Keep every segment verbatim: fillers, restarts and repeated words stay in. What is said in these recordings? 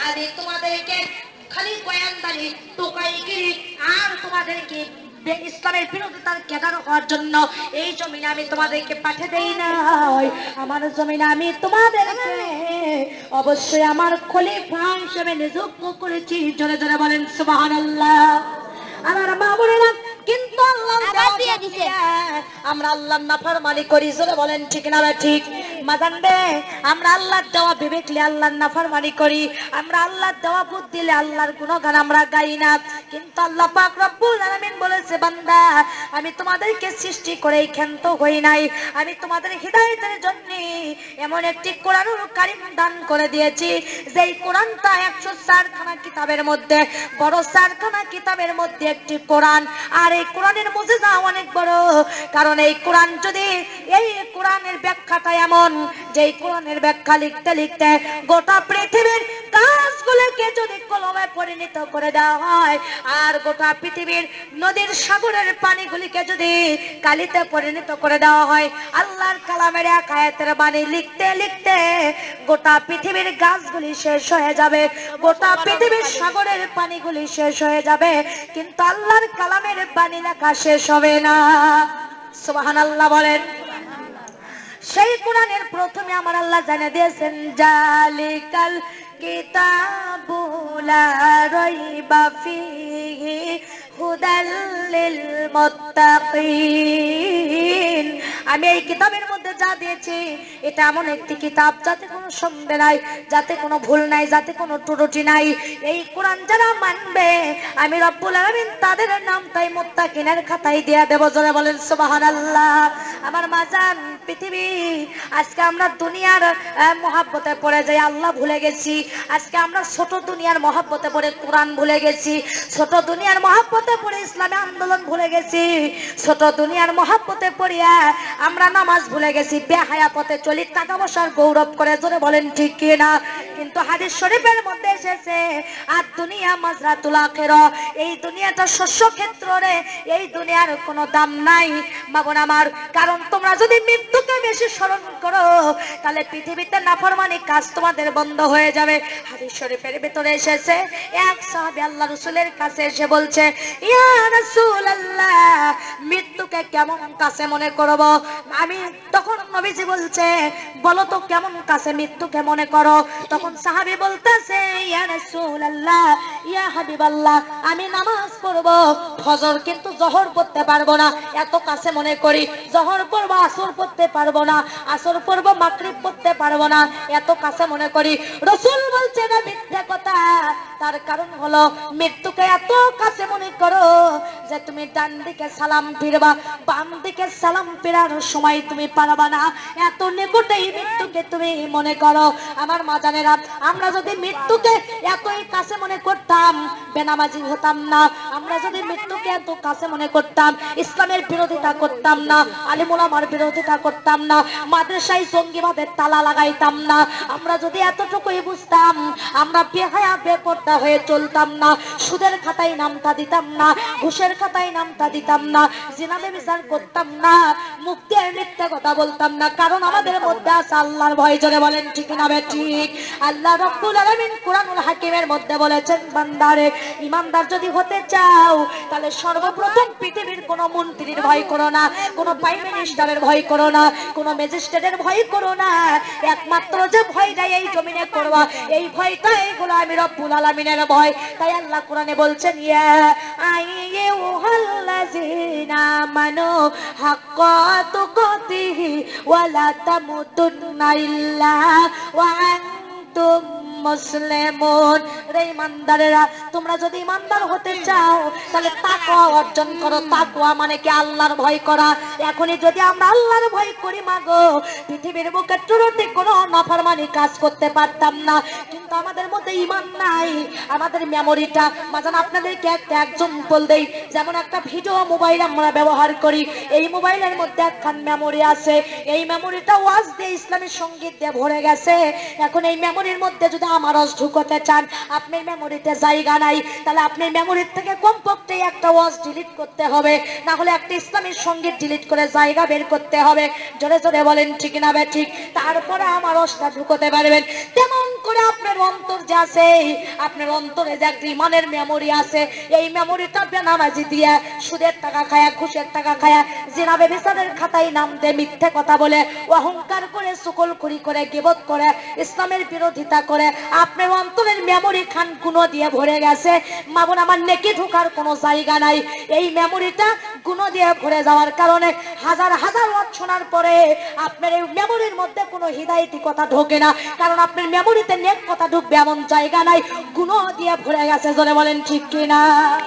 আমি তোমাদেরকে খালি গোয়েন্দারি টোকাইগিরি আর তোমাদেরকে ইসলামের বিরোধিতার কেদার হওয়ার জন্য এই জমিনে আমি তোমাদেরকে পাঠিয়ে দেই নাই। আমার জমিনে আমি তোমাদেরকে অবশ্যই আমার খলিফা হিসেবে নিযুক্ত করেছি। জোরে জোরে বলেন সুবহানাল্লাহ। আমার মা বোনেরা, কিন্তু আমরা আল্লাহর নাফরমানি করি। জোরে বলেন ঠিক না ঠিক? মাজান রে, আমরা আল্লাহর দেওয়া বিবেক নিয়ে আল্লাহর নাফরমানি করি। আমরা আল্লাহর দেওয়া বুদ্ধি দিলে আল্লাহর গুণগান আমরা গাই না। কিন্তু আল্লাহ পাক রব্বুল আলামিন বলেছে, বান্দা আমি তোমাদেরকে সৃষ্টি করে ক্ষান্ত হই নাই। আমি তোমাদের হিদায়াতের জন্য এমন একটি কোরআনুল কারীম দান করে দিয়েছি, যেই কোরআনটা একশো চারখানা কিতাবের মধ্যে বড় চারখানা কিতাবের মধ্যে একটি কোরআন। আর এই কোরআনের মুজিজা অনেক বড়, কারণ এই কোরআন যদি এই কোরআনের ব্যাখ্যাটা এমন যে এই কোরআনের ব্যাখ্যা লিখতে লিখতে গোটা পৃথিবীর কাজগুলোকে যদি কলমে পরিণত করে দেওয়া হয়, আর গোটা পৃথিবীর নদীর সাগরের পানিগুলিকে যদি কালিতে পরিণত করে দেওয়া হয়, আল্লাহর কালামের এক আয়াতের বাণী লিখতে লিখতে গোটা পৃথিবীর গাছগুলি শেষ হয়ে যাবে, গোটা পৃথিবীর সাগরের পানিগুলি শেষ হয়ে যাবে, কিন্তু আল্লাহর কালামের বাণী লেখা শেষ হবে না। সুবহানাল্লাহ বলেন। সেই কোরআনের প্রথমে আমার আল্লাহ জানিয়ে দিয়েছেন, জালিকাল কিতাবু লা রাইবা ফীহি হুদাল লিল মুত্তাকিন। আমি এই কিতাবের মধ্যে যা দিয়েছি এটা এমন একটি কিতাব যাতে কোনো সন্দেহ নাই, যাতে কোনো ভুল নাই, যাতে কোনো ত্রুটি নাই। এই কোরআন যারা মানবে আমি রব্বুল আলামিন তাদের নাম তাই মুত্তাকিনের খাতায় দিয়ে দেব। জোরে বলেন সুবহানাল্লাহ। আমার মাজান, পৃথিবী আজকে আমরা দুনিয়ার মহাব্বতে পড়ে যাই, আল্লাহ ভুলে গেছি। আজকে আমরা ছোট দুনিয়ার মহাব্বতে পড়ে কোরআন ভুলে গেছি, ছোট দুনিয়ার মহাব্বতে পড়ে ইসলামী আন্দোলন ভুলে গেছি, ছোট দুনিয়ার মহাব্বতে পড়িয়া আমরা নামাজ ভুলে গেছি, বেহায়া পথে চলি, টাকা পয়সার গৌরব করে। জোরে বলেন ঠিক কি না? কিন্তু হাদিস শরীফের মধ্যে এসেছে, আর দুনিয়া মাজরাতুল আখিরা, এই দুনিয়াটা শস্য ক্ষেত্র রে, এই দুনিয়ার কোনো দাম নাই মাগন আমার। কারণ তোমরা যদি মৃত্যুকে বেশি স্মরণ করো তাহলে পৃথিবীতে নাফরমানি কাজ তোমাদের বন্ধ হয়ে যাবে। হাদিস শরীফের ভিতরে এসেছে, এক সাহাবী আল্লাহ রাসূলের কাছে এসে বলছে, ইয়া রাসূলুল্লাহ, মৃত্যুকে কেমন কাছে মনে করব? আমি তখন নবীজি বলছে, বলো তো কেমন কাছে মৃত্যুকে মনে করো? তখন সাহাবী বলতেছে, ইয়া রাসূলুল্লাহ, ইয়া হাবিবাল্লাহ, আমি নামাজ পড়ব ফজর কিন্তু জোহর পড়তে পারবো না, এত কাছে মনে করি। জোহর পড়ব আসর পড়তে পারবো না, আসর পড়ব মাগরিব পড়তে পারবো না, এত কাছে মনে করি। রাসূল বলছে, না মিথ্যা কথা। তার কারণ হলো মৃত্যুকে এত কাছে মনে করো যে তুমি ডান দিকে সালাম ফিরবা, বাম দিকে সালাম ফেরার সময় তুমি পারবা না, এত নিকটেই মৃত্যুকে তুমি মনে করো। আমার মাজানেরা, আমরা যদি মৃত্যুকে এতই কাছে মনে করতাম বেনামাজি হতাম না। আমরা যদি মৃত্যুকে এত কাছে মনে করতাম ইসলামের বিরোধিতা করতাম না, আলিম ওলামার বিরোধিতা করতাম না, মাদ্রাসায় জঙ্গিবাদের তালা লাগাইতাম না। আমরা যদি এতটুকুই বুঝতাম, আমরা বেহায়া বেপরদা হয়ে চলতাম না, সুদের খাতায় নামটা দিতাম না, ঘুষের খাতায় নামটা দিতাম না, জিনা ব্যভিচার করতাম না, মুক্তি আর মিথ্যা কথা বলতাম না। কারণ আমাদের মধ্যে আছে আল্লাহর ভয়। জোরে বলেন ঠিক না ঠিক? আল্লাহ রাব্বুল আলামিন কুরআনুল হাকিমের মধ্যে বলেছেন, বান্দারে ইমানদার যদি হতে চাও তাহলে সর্বপ্রথম পৃথিবীর কোনো মন্ত্রীর ভয় করো না, কোনো প্রাইম মিনিস্টারের ভয় করো না, কোনো ম্যাজিস্ট্রেটের ভয় করো না। একমাত্র যে ভয়টা এই জমিনে করবা, এই ভয়টা এগুলো আমি রব্বুল আলামিনের ভয়। তাই আল্লাহ কোরআনে বলছেন, ইয়া আইয়ুহাল্লাযীনা আমানু হাক্কা তুকাতিহি ওয়া লা তামুতুন্না ইল্লা ওয়া আনতুম মুসলিমুন। রে ইমানদারেরা, তোমরা যদি ইমানদার হতে চাও তাহলে তাকওয়া অর্জন করো। তাকওয়া মানে কি? আল্লাহর ভয় করা। এখনই যদি আমরা আল্লাহর ভয় করি মাগো, পৃথিবীর বুকে টুরুতে কোনো নাফরমানি কাজ করতে পারতাম না। কিন্তু আমাদের মধ্যে ঈমান নাই, আমাদের মেমোরিটা মাজান। আপনাদেরকে একটা এক্সাম্পল দেই, যেমন একটা ভিডিও মোবাইল আমরা ব্যবহার করি, এই মোবাইলের মধ্যে একখান মেমোরি আছে, এই মেমোরিটা ওয়াজ দিয়ে ইসলামী সঙ্গীত দিয়ে ভরে গেছে। এখন এই মেমোরির মধ্যে যদি আমার রস ঢুকতে চান, আপনার মেমোরিতে জায়গা নাই, তাহলে আপনার মেমোরির থেকে কমপক্ষে একটা ওয়াজ ডিলিট করতে হবে, না হলে একটা ইসলামের সঙ্গে ডিলিট করে জায়গা বের করতে হবে। জোরে জোরে বলেন ঠিক না বে ঠিক? তারপরে আমার রসটা ঢুকতে পারবেন। তেমন করে আপনার অন্তর যে আছে, আপনার অন্তরে যে একটা ইমানের মেমোরি আছে, এই মেমোরিটা বেনামাজি দিয়া, সুদের টাকা খায়া, ঘুষের টাকা খায়া, জিনা ব্যভিচারের খাতায় নাম দিয়ে মিথ্যে কথা বলে, অহংকার করে, চুগলখড়ি করে, গীবত করে, ইসলামের বিরোধিতা করে আপনার অন্তরের মেমোরি খান গুণো দিয়ে ভরে গেছে। মা বোন আমার, নেকি ঢোকার কোনো জায়গা নাই। এই মেমোরিটা গুণো দিয়ে ভরে যাওয়ার কারণে হাজার হাজার ওয়াজ শোনার পরে আপনার এই মেমোরির মধ্যে কোনো হিদায়তি কথা ঢোকে না, কারণ আপনার মেমোরিতে নেক কথা ঢুকবে এমন জায়গা নাই, গুণো দিয়ে ভরে গেছে। জোরে বলেন ঠিক কিনা?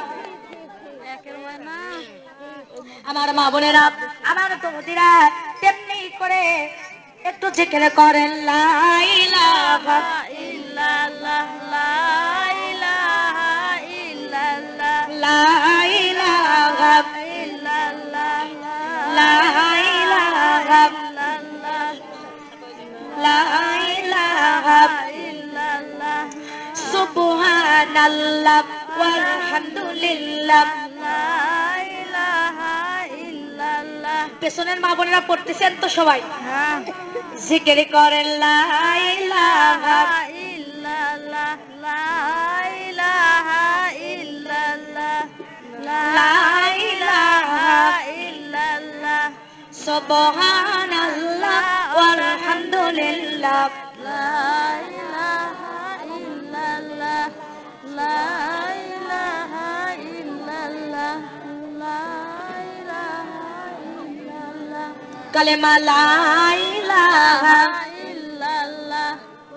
আমার মা বোনেরা, আমার বন্ধুরা, তেমনি করে একটু জিকির করেন লা ইলাহা ইল্লাল্লাহ, লা ইলাহা ইল্লাল্লাহ, লা ইলাহা ইল্লাল্লাহ, লা ইলাহা ইল্লাল্লাহ, লা ইলাহা ইল্লাল্লাহ, সুবহানাল্লাহ ওয়ালহামদুলিল্লাহ, লা ইলাহা ইল্লাল্লাহ। পেছনের মা বোনেরা পড়তেছেন তো সবাই? হ্যাঁ। জিকির করেন লা ইলাহা ইল্লাল্লাহ, লা ইলাহা ইল্লাল্লাহ, লা ইলাহা ইল্লাল্লাহ, সুবহানাল্লাহ ওয়ালহামদুলিল্লাহ, লা ইলাহা ইল্লাল্লাহ, লা ইলাহা ইল্লাল্লাহ, লা ইলাহা ইল্লাল্লাহ, কালেমা লা ইলাহা ইল্লাল্লাহ,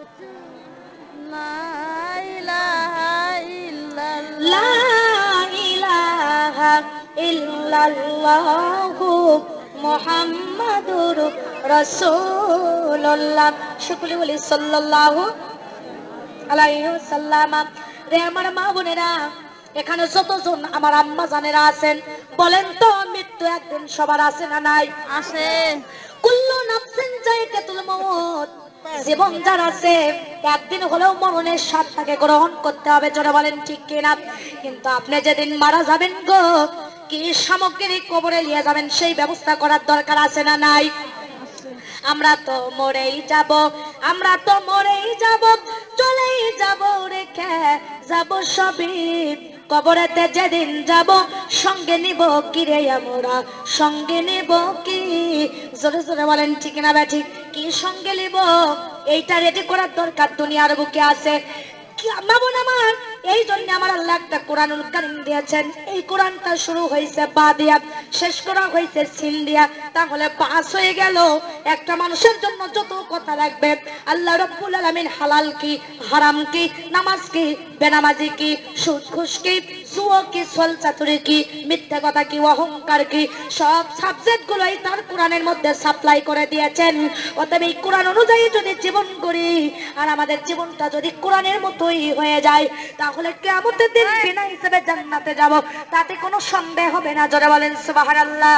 লা ইলাহা ইল্লাল্লাহ, লা ইলাহা ইল্লাল্লাহু মুহাম্মাদুর রাসূলুল্লাহ। সকলে বলি সাল্লাল্লাহু আলাইহি ওয়াসাল্লাম। রে আমার মা বোনেরা, এখানে যতজন আমার আম্মা জানেরা আছেন, বলেন তো মৃত্যু একদিন সবার আছে না নাই? আছে। কুল্লু নাফসিন যায়কাতুল মাউত, জীবন যার আছে একদিন হলেও মরণের স্বাদটাকে গ্রহণ করতে হবে। জোরে বলেন ঠিক কিনা? কিন্তু আপনি যেদিন মারা যাবেন গো, কি সামগ্রী কবরে নিয়ে যাবেন সেই ব্যবস্থা করার দরকার আছে না নাই? আমরা তো মরেই যাব, আমরা তো মরেই যাব, চলেই যাব, রেখে যাব সবই কবরেতে যেদিন যাব, সঙ্গে নিব কি রে আমরা, সঙ্গে নিব কি? জোরে জোরে বলেন ঠিক না ব্যাঠি? কি সঙ্গে নিব এইটা রেডি করার দরকার দুনিয়ার বুকে আছে। মা বোন আমার, এই জন্য আমার আল্লাহ একটা কোরআনুল কারীম দিয়েছেন। এই কোরআনটা শুরু হয়েছে বা দিয়া, শেষ করা হয়েছে সিন দিয়া, তাহলে পাস হয়ে গেল। একটা মানুষের জন্য যত কথা লাগবে, আল্লাহ রাব্বুল আলামিন হালাল কি, হারাম কি, নামাজ কি, বেনামাজি কি, সুদ ঘুষ কি, জুয়া কি, ছল চাতুরি কি, মিথ্যা কথা কি, অহংকার কি, সব সাবজেক্ট গুলোই তার কোরআনের মধ্যে সাপ্লাই করে দিয়েছেন। অতএব এই কোরআন অনুযায়ী যদি জীবন করি, আর আমাদের জীবনটা যদি কোরআনের মতোই হয়ে যায়, তাহলে কিয়ামতের দিন বিনা হিসেবে জান্নাতে যাব, তাতে কোনো সন্দেহ হবে না। জোরে বলেন সুবহানাল্লাহ।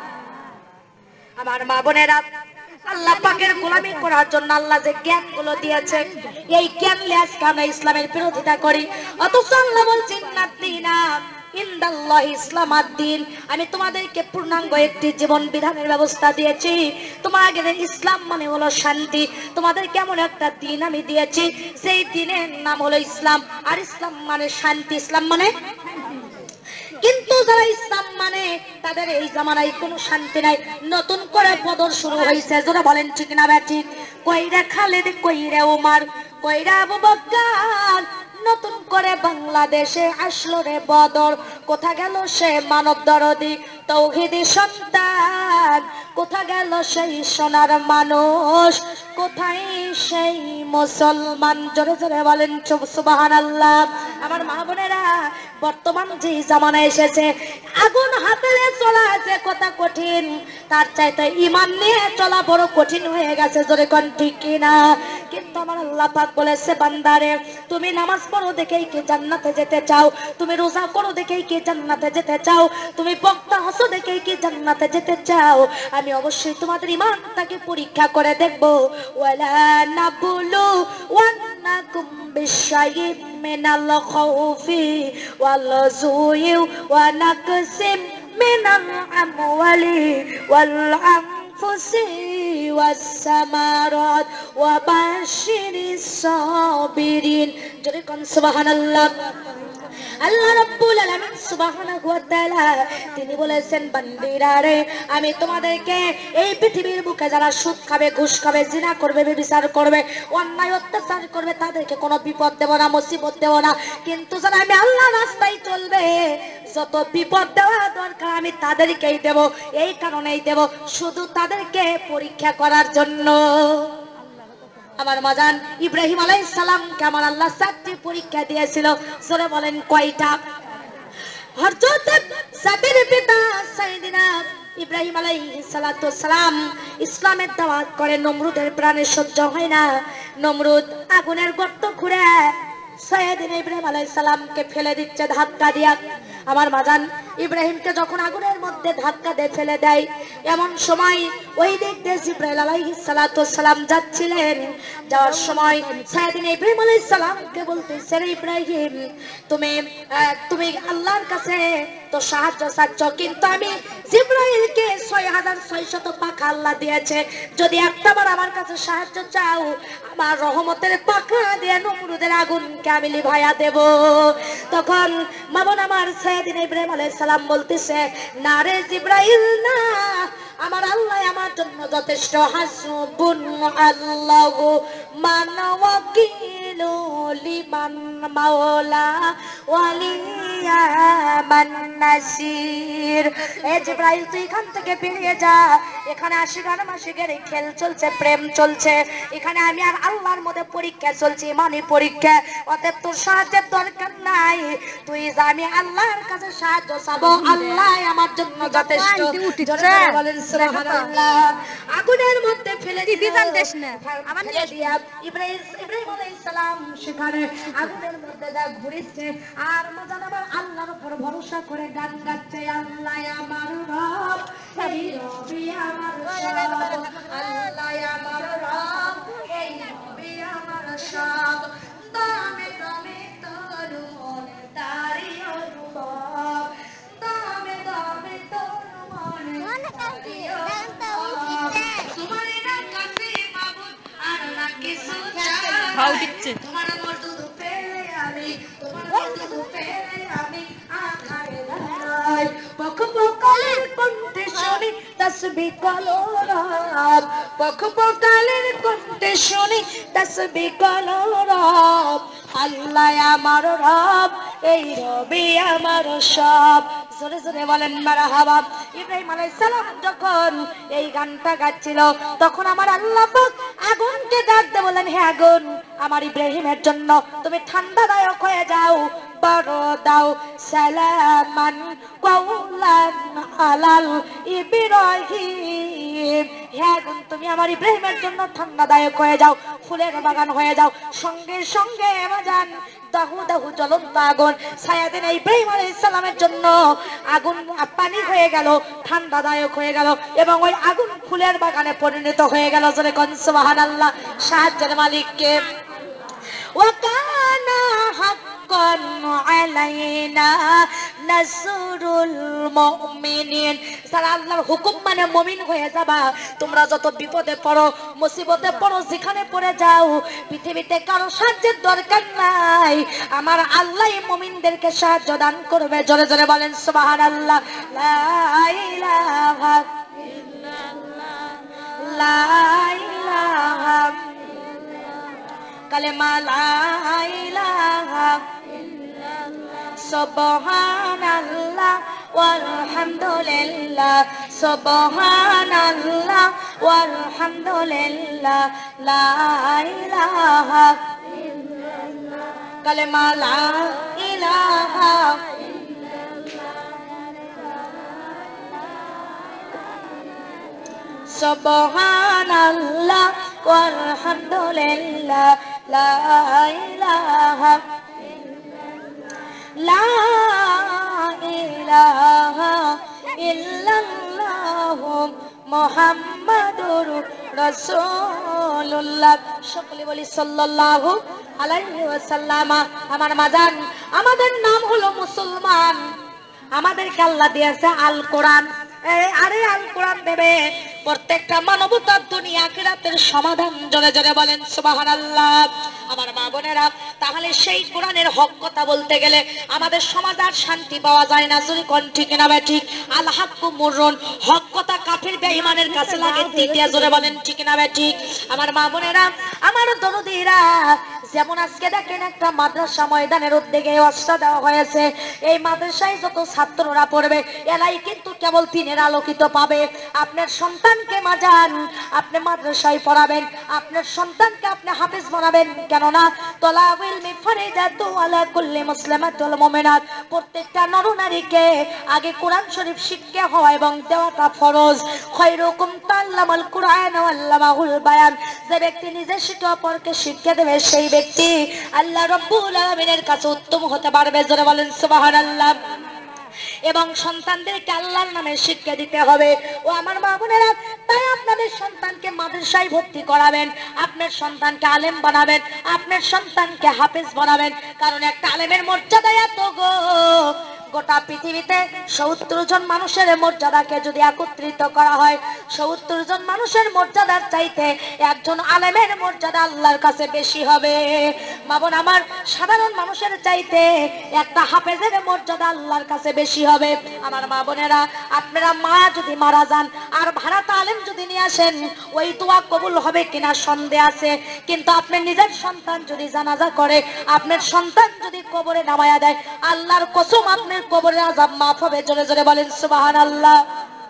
আমার মা বোনেরা, আল্লাহ পাকের গোলামি করার জন্য আল্লাহ যে জ্ঞান গুলো দিয়েছে, এই জ্ঞান নিয়ে আজকে আমরা ইসলামের বিরোধিতা করি। অথচ আল্লাহ বলছেন নাদিনা ইনদাল্লাহ ইসলাম আদ-দ্বীন, আমি তোমাদেরকে পূর্ণাঙ্গ একটি জীবন বিধানের ব্যবস্থা দিয়েছি। তোমাদের ইসলাম মানে হলো শান্তি। তোমাদের কেমন একটা দিন আমি দিয়েছি, সেই দিনের নাম হলো ইসলাম। আর ইসলাম মানে শান্তি, ইসলাম মানে। কিন্তু যারা ইসলাম মানে, তাদের এই জামানায় কোনো শান্তি নাই। নতুন করে বদর শুরু হয়েছে। যারা বলেন ঠিক না ব্যাঠিক? কইরা খালেদ, কইরা উমার, কইরা আবু বকর, নতুন করে বাংলাদেশে আসলো রে বদর। কোথা গেল সে মানব দরদি তৌহিদি সন্তান, কোথা গেল সেই সোনার মানুষ, কোথায় সেই মুসলমান? জোরে জোরে বলেন সুবহানাল্লাহ। আমার মা বোনেরা, বর্তমান যে জামানা এসেছে, আগুন হাতে চলা আছে কথা কঠিন, তার চাইতে ঈমান নিয়ে চলা বড় কঠিন হয়ে গেছে। জোরে কোন ঠিক কিনা? কিন্তু আমার আল্লাহ পাক বলেছে বান্দারে তুমি নামাজ পড়ো দেখেই কি জান্নাতে যেতে চাও, তুমি রোজা করো দেখেই কি জান্নাতে যেতে চাও, তুমি বক্তা হসো দেখেই কি জান্নাতে যেতে চাও, আমি অবশ্যই তোমাদের ঈমানটাকে পরীক্ষা করে দেখব। ওয়ালা নাবুলু ওয়ান্নাকুম বিশাইইম মিনাল খাউফি ওয়াল জুই ওয়া নাকসিম মিনাল আমওয়ালি ওয়াল আনফুসি ওয়াস সামারাত ওয়া বাশশিরিস সাবিরিন। জোরে কোন সুবহানাল্লাহ। আল্লাহ রাব্বুল আলামিন সুবহানাহু ওয়া তাআলা তিনি বলেছেন বান্দিরা রে আমি তোমাদেরকে এই পৃথিবীর বুকে যারা সুদ খাবে, ঘুষ খাবে, জিনা করবে, ব্যভিচার করবে, অন্যায় অত্যাচার করবে তাদেরকে কোনো বিপদ দেব না, মুসিবত দেব না, কিন্তু যারা আমি আল্লাহর রাস্তায় চলবে যত বিপদ দেওয়া দরকার আমি তাদেরকেই দেব। এই কারণেই দেব শুধু তাদেরকে পরীক্ষা করার জন্য। আমার মাজান ইব্রাহিম আলাইহিস সালামকে আমার আল্লাহ চারটি পরীক্ষা দিয়েছিল। জোরে বলেন কয়টা? হযরত সাদের পিতা সাইয়েদিনা ইব্রাহিম আলাইহিস সালাতু সালাম ইসলামের দাওয়াত করে, নমরুদের প্রাণে সহ্য হয় না, নমরুদ আগুনের গর্ত খুঁড়ে সাইয়েদিনা ইব্রাহিম আলাইহিস সালামকে ফেলে দিচ্ছে ধাক্কা দিয়া। আমার মাজান ইব্রাহিমকে যখন আগুনের মধ্যে ধাক্কা দিয়ে ফেলে দেয় এমন সময় ওই দিক দিয়ে জিবরাইল আলাইহিস সালাতু সালাম যাচ্ছিলেন। যাওয়ার সময় সাইয়েদিনা ইব্রাহিম আলাইহিস সালামকে বলতেছে রে ইব্রাহিম তুমি তুমি আল্লাহর কাছে তো সাহায্য চাচ্ছ, কিন্তু আমি জিবরাইলকে ছয় হাজার ছয়শত পাখা আল্লাহ দিয়েছে, যদি একটাবার আমার কাছে সাহায্য চাও আমার রহমতের পাখা দিয়ে নমরুদের আগুনকে আমি লিভাইয়া দেব। তখন মামুন আমার সাইয়েদিনা ইব্রাহিম আলাইহিস সালাম বলতেছে না রে জিবরাইল না, আমার আল্লাহ আমার জন্য যথেষ্ট, হাসবুন আল্লাহু মান ওয়াকিলু লিমান মাওলা ওয়ালিয়া মান নাসির। এ জিবরাইল তুই এখান থেকে বেরিয়ে যা, এখানে আশিক আর মাশিকের খেল চলছে, প্রেম চলছে, এখানে আমি আর আল্লাহর মধ্যে পরীক্ষা চলছে, ইমানি পরীক্ষা, অতএব তোর সাহায্যের দরকার নাই, তুই যা, আমি আল্লাহর কাছে সাহায্য চাবো, আল্লাহ আমার জন্য যথেষ্ট। বলেন সুবহানাল্লাহ। আগুনের মধ্যে ফেলে দিল আমার দিয়া ইব্রাহিম ইব্রাহিম আলাইহিস সালাম সেখানে আগুনের মধ্যে যা ঘুরেছে আর মজান আমার আল্লাহর উপর ভরসা করে গান গাচ্ছে, আল্লাহ আমার রব, এই রবি আমার সব, আল্লাহ আমার রব, এই রবি আমার সব, দামে দামে তোর মনে তারি অনুভব, দামে দামে তোর মনে তারি অনুভব, তোমার না কাছে মাবুদ আর না কিছু চাই, তোমার মর্দুদ পেলে আমি, তোমার মর্দুদ পেলে আমি আধারে দাঁড়াই, পখ পকালের কণ্ঠে শুনি তাসবিহ কলরব, পখ পকালের কণ্ঠে শুনি তাসবিহ কলরব, আল্লাহ আমার রব, এই রবি আমার সব। জোরে জোরে বলেন মারহাবা। ইব্রাহিম আলাইহিস সালাম যখন এই গানটা গাচ্ছিল তখন আমার আল্লাহ পাক আগুনকে ডাক দিয়ে বলেন হে আগুন আমার ইব্রাহিমের জন্য তুমি ঠান্ডাদায়ক হয়ে যাও, বড় দাও সালামান কাওলান আলাল ইব্রাহিম। হে আগুন তুমি আমার ইব্রাহিমের জন্য ঠান্ডাদায়ক হয়ে যাও, ফুলের বাগান হয়ে যাও। সঙ্গে সঙ্গে বাজান দাহু দাহু জ্বলন্ত আগুন সাইয়েদিনা ইব্রাহিম আলাইহিস সালামের জন্য আগুন পানি হয়ে গেল, ঠান্ডাদায়ক হয়ে গেল এবং ওই আগুন ফুলের বাগানে পরিণত হয়ে গেল। জোরে কোন সুবহানাল্লাহ। সাহায্যের মালিককে ওয়াকানা হাক্কান আলাইনা নাসরুল মুমিনিন। যারা আল্লাহর হুকুম মানে মুমিন হয়ে যাবা, তোমরা যত বিপদে পড়ো, মুসিবতে পড়ো, যেখানে পড়ে যাও, পৃথিবীতে কারো সাহায্যের দরকার নাই, আমার আল্লাহ মুমিনদেরকে সাহায্য দান করবে। জোরে জোরে বলেন সুবহানাল্লাহ। লা ইলাহা ইল্লাল্লাহ, লা ইলাহা কালেমা লা ইলাহা ইল্লাল্লাহ, সুবহানাল্লাহ ওয়ালহামদুলিল্লাহ, সুবহানাল্লাহ ওয়ালহামদুলিল্লাহ, লা ইলাহা ইল্লাল্লাহ কালেমা লা ইলাহা ইল্লাল্লাহ, সুবহানাল্লাহ আলহামদুলিল্লাহ লা ইলাহা লা ইলাহা ইল্লাল্লাহ মুহাম্মাদুর রাসূলুল্লাহ। সকলে বলি সাল্লাল্লাহু আলাইহি ওয়াসাল্লাম। আমার মাজান, আমাদের নাম হলো মুসলমান, আমাদেরকে আল্লাহ দিয়েছে আল কোরআন। আরে আল কোরআন দেবে প্রত্যেকটা মানবতার দুনিয়া আখিরাতের সমাধান। জোরে জোরে বলেন সুবহানাল্লাহ। আমার মা বোনেরা, তাহলে সেই কোরআনের হক কথা বলতে গেলে আমাদের সমাজ আর শান্তি পাওয়া যায় না। যদি কোন ঠিক না বে ঠিক, আল হাক্কু মুররুন, হক কথা কাফির বেঈমানের কাছে লাগে তিতিয়া। জোরে বলেন ঠিক না বে ঠিক। আমার মা বোনেরা, আমার দরদিরা, যেমন আজকে দেখেন একটা মাদ্রাসা ময়দানের উদ্যোগে ওয়াজটা দেওয়া হয়েছে। এই মাদ্রাসায় যত ছাত্ররা পড়বে এরাই কিন্তু কেবল দিনের আলোকিত পাবে। আপনার সন্তানকে মাজান আপনি মাদ্রাসায় পড়াবেন, আপনার সন্তানকে আপনি হাফেজ বানাবেন। কেননা তলাবুল মিফরিদাতু আলা কুল্লি মুসলিমাতুল মুমিনাত, প্রত্যেকটা নরনারীকে আগে কোরআন শরীফ শিক্ষা হওয়া এবং দেওয়াটা ফরজ। খায়রুকুম তাআল্লামাল কুরআন ওয়া আল্লামাহুল বায়ান, যে ব্যক্তি নিজে শিক্ষা অপরকে শিক্ষা দেবে সেই ব্যক্তি আল্লাহ রাব্বুল আলামিনের কাছে উত্তম হতে পারবে। জোরে বলেন সুবহানাল্লাহ। এবং সন্তানদেরকে আল্লাহর নামে শিক্ষা দিতে হবে। ও আমার মা বোনেরা, তাই আপনাদের সন্তানকে মাদ্রাসায় ভর্তি করাবেন, আপনার সন্তানকে আলেম বানাবেন, আপনার সন্তানকে হাফেজ বানাবেন। কারণ একটা আলেমের মর্যাদা এত গো, গোটা পৃথিবীতে সত্তর জন মানুষের মর্যাদাকে যদি একত্রিত করা হয়, সত্তর জন মানুষের মর্যাদার চাইতে একজন আলেমের মর্যাদা আল্লাহর কাছে বেশি হবে। মা বোন আমার, সাধারণ মানুষের চাইতে একটা হাফেজের মর্যাদা আল্লাহর কাছে বেশি হবে। আমার মা বোনেরা, আপনারা মা যদি মারা যান আর ভাড়াটা আলেম যদি নিয়ে আসেন, ওই দোয়া কবুল হবে কিনা সন্দেহ আছে। কিন্তু আপনার নিজের সন্তান যদি জানাজা করে, আপনার সন্তান যদি কবরে নামায়া দেয়, আল্লাহর কসম আপনার কবরের আযাব মাফ হবে। জোরে জোরে বলেন সুবহানাল্লাহ।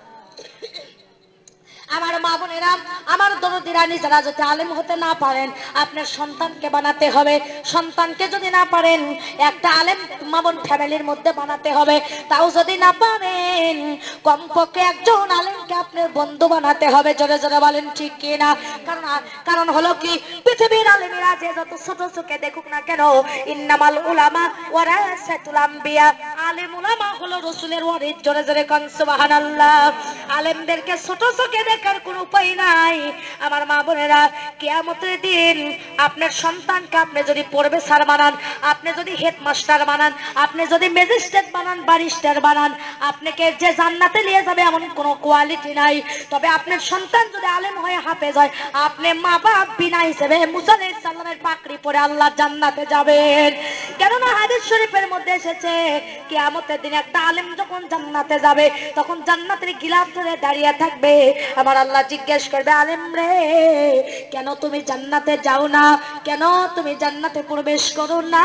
আমার মা বোনেরা, আমার দরদিরা, নিজেরা যদি আলেম হতে না পারেন, আপনার সন্তানকে বানাতে হবে। সন্তানকে যদি না পারেন, একটা আলেম মা বোন ফ্যামিলির মধ্যে বানাতে হবে। তাও যদি না পারেন, কমপক্ষে একজন আলেমকে আপনার বন্ধু বানাতে হবে। জোরে জোরে বলেন ঠিক কি না? কারণ কারণ হলো কি, পৃথিবীর আলেমেরা যে যত ছোট চোখে দেখুক না কেন, ইন্নামাল উলামা ওয়ারাসাতুল আম্বিয়া, আলেম উলামা হলো রাসূলের ওয়ারিস। জোরে জোরে কোন সুবহানাল্লাহ। আলেমদেরকে ছোট চোখে দেখার কোনো উপায় নাই। আমার মা বোনেরা, কিয়ামতের দিন আপনার সন্তানকে আপনি যদি প্রফেসর বানান, আপনি যদি হেডমাস্টার বানান, আপনি যদি ম্যাজিস্ট্রেট বানান, ব্যারিস্টার বানান, আপনাকে যে জান্নাতে নিয়ে যাবে এমন কোনো কোয়ালিটি নাই। তবে আপনার সন্তান যদি আলেম হয়ে হাফেজ হয়, আপনি মা বাপ বিনা হিসেবে মুসা আলাইহিস সালামের পাকড়ি পরে আল্লাহ জান্নাতে যাবেন। কেননা হাদিস শরীফের মধ্যে এসেছে, কিয়ামতের দিন একটা আলেম যখন জান্নাতে যাবে, তখন জান্নাতের গিলাফ ধরে দাঁড়িয়ে থাকবে। আমার আল্লাহ জিজ্ঞেস করবে, আলেম রে, কেন তুমি জান্নাতে যাও না? কেন তুমি জান্নাতে প্রবেশ করো না?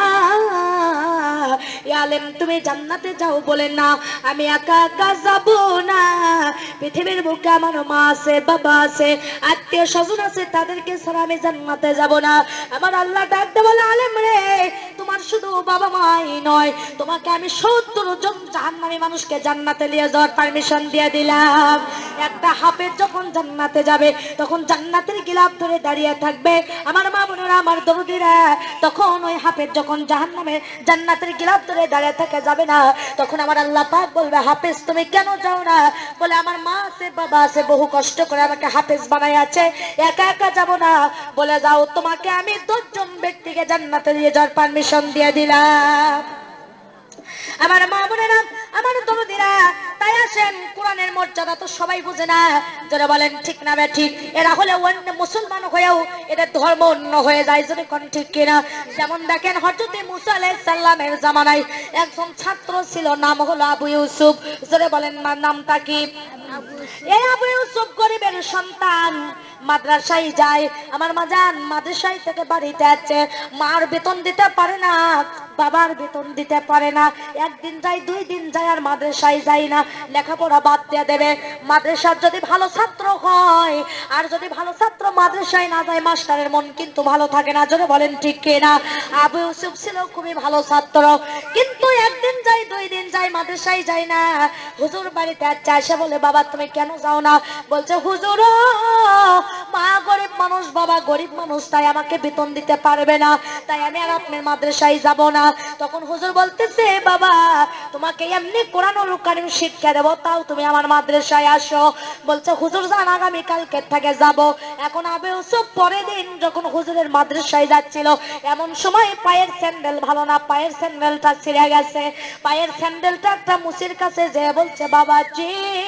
আলেম, তুমি জান্নাতে যাও বলে না, আমি একা একা যাব না। পৃথিবীর বুকে আমার মা আছে, বাবা আছে, আত্মীয় স্বজন আছে, তাদেরকে ছাড়া আমি জান্নাতে যাব না। আমার আল্লাহ ডাকতে বলে, আলেম রে, তোমার শুধু বাবা মাই নয়, তোমাকে আমি সত্তর জন জাহান্নামী মানুষকে জান্নাতে নিয়ে যাওয়ার পারমিশন দিয়ে দিলাম। একটা হাফেজ যখন জান্নাতে যাবে, তখন জান্নাতের গিলাফ ধরে দাঁড়িয়ে থাকবে। আমার মা বোনেরা, আমার দরদিরা, তখন ওই হাফেজ যখন জাহান্নামে জান্নাতের গিলাফ ধরে দাঁড়িয়ে থাকে যাবে না, তখন আমার আল্লাহ পাক বলবে, হাফেজ তুমি কেন যাও না? বলে, আমার মা আছে, বাবা আছে, বহু কষ্ট করে আমাকে হাফেজ বানাই আছে, একা একা যাব না। বলে, যাও, তোমাকে আমি দশজন ব্যক্তিকে জান্নাতে নিয়ে যাওয়ার পারমিশন দিয়ে দিলাম। আমার মা বোনেরা, আমার দরদিরা, তাই আসেন, কোরআনের মর্যাদা তো সবাই বুঝে না। যারা বলেন ঠিক না বে ঠিক, এরা হলে অন্য মুসলমান হয়েও এদের ধর্ম অন্য হয়ে যায়। যদি কোন ঠিক কিনা? যেমন দেখেন, হযরত মুসা আলাইহিস সালামের জামানায় একজন ছাত্র ছিল, নাম হলো আবু ইউসুফ। যারা বলেন নামটা কি? এই আবু ইউসুফ গরিবের সন্তান, মাদ্রাসায় যায়। আমার মাজান মাদ্রাসায় থেকে বাড়িতে আছে, মার বেতন দিতে পারে না, বাবার বেতন দিতে পারে না। একদিন যায়, দুই দিন যায়, আর মাদ্রাসায় যায় না, লেখাপড়া বাদ দিয়ে দেবে। মাদ্রাসার যদি ভালো ছাত্র হয়, আর যদি ভালো ছাত্র মাদ্রাসায় না যায়, মাস্টারের মন কিন্তু ভালো থাকে না। জোরে বলেন ঠিক কিনা? আবু ইউসুফ ছিল খুবই ভালো ছাত্র, কিন্তু একদিন যায় যাই দুই দিন যাই মাদ্রাসায় যাই না। হুজুর বাড়িতে আচ্ছা এসে বলে বাবা তুমি কেন যাও না? বলছে হুজুর মা গরিব মানুষ, বাবা গরিব মানুষ, তাই আমাকে বেতন দিতে পারবে না, তাই আমি আর আপনার মাদ্রাসায় যাব না। তখন হুজুর বলতেছে বাবা তোমাকে এমনি কোরআনুল কারীম শিক্ষা দেব, তাও তুমি আমার মাদ্রাসায় আসো। বলছে হুজুর জান আগামী কালকে থেকে যাব। এখন আবু ইউসুফ পরের দিন যখন হুজুরের মাদ্রাসায় যাচ্ছিল এমন সময় পায়ের স্যান্ডেল ভালো না, পায়ের স্যান্ডেলটা ছিঁড়ে গেছে। পায়ের স্যান্ডেলটা একটা মুসির কাছে যে বলছে বাবাজি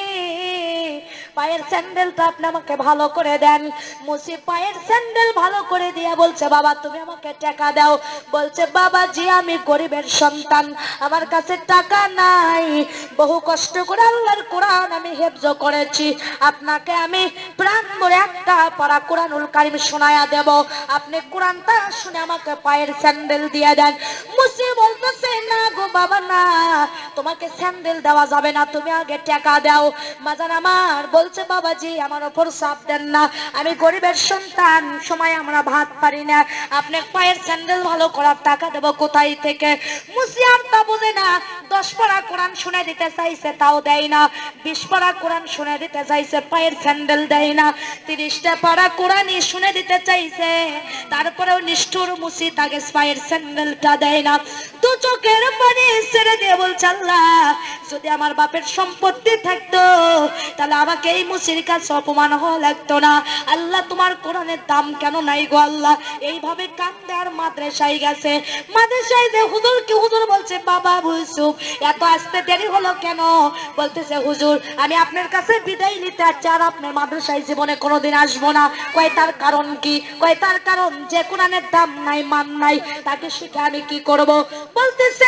পায়ের স্যান্ডেলটা আপনি আমাকে ভালো করে দেন। মুসি পায়ের স্যান্ডেল ভালো করে দিয়ে বলছে বাবা তুমি আমাকে টাকা দাও। বলছে বাবাজি আমি গরিবের সন্তান, আমার কাছে টাকা নাই, বহু কষ্ট করে আল্লাহর কোরআন আমি হেফজ করেছি, আপনাকে আমি প্রাণ ভরে একটা পারা কোরআনুল কারীম শোনায়া দেব, আপনি কোরআনটা শুনে আমাকে পায়ের স্যান্ডেল দিয়ে দেন। মুসি বলতেছে না গো বাবা না, তোমাকে স্যান্ডেল দেওয়া যাবে না, তুমি আগে টাকা দাও। মাজান আমার বলছে বাবাজি আমার উপর চাপ দেন না, আমি গরিবের সন্তান, সময় আমরা ভাত পারি না, আপনি পায়ের স্যান্ডেল ভালো করার টাকা দেব কোথায় থেকে? মুসি আর তা বুঝে না, দশ পারা কোরআন শুনে দিতে চাইছে তাও দেয় না, বিশ পারা কোরআন শুনে দিতে চাইছে পায়ের স্যান্ডেল দেয় না, তিরিশটা পারা কোরআনই শুনে দিতে চাইছে তারপরেও নিষ্ঠুর মুসি তাকে পায়ের স্যান্ডেলটা দেয় না। দু চোখের পানি ছেড়ে দিয়ে বলছে আল্লাহ যদি আমার বাপের সম্পত্তি থাকতো তাহলে আমাকে এই মুসির কাছে অপমান হওয়া লাগতো না। আল্লাহ তোমার কোরআনের দাম কেন নাই গো আল্লাহ? এইভাবে কান্দে আর মাদ্রাসায় গেছে। মাদ্রাসায় যে হুজুর কি হুজুর বলছে বাবা ইউসুফ এত আসতে দেরি হলো কেন? বলতেছে হুজুর আমি আপনার কাছে বিদায় নিতে চাই আর আপনার মাদ্রাসায় জীবনে কোনোদিন আসবো না। কয় তার কারণ কি? কয় তার কারণ যে কোরআনের দাম নাই মান নাই তাকে শিখে আমি কি করব? বলতেছে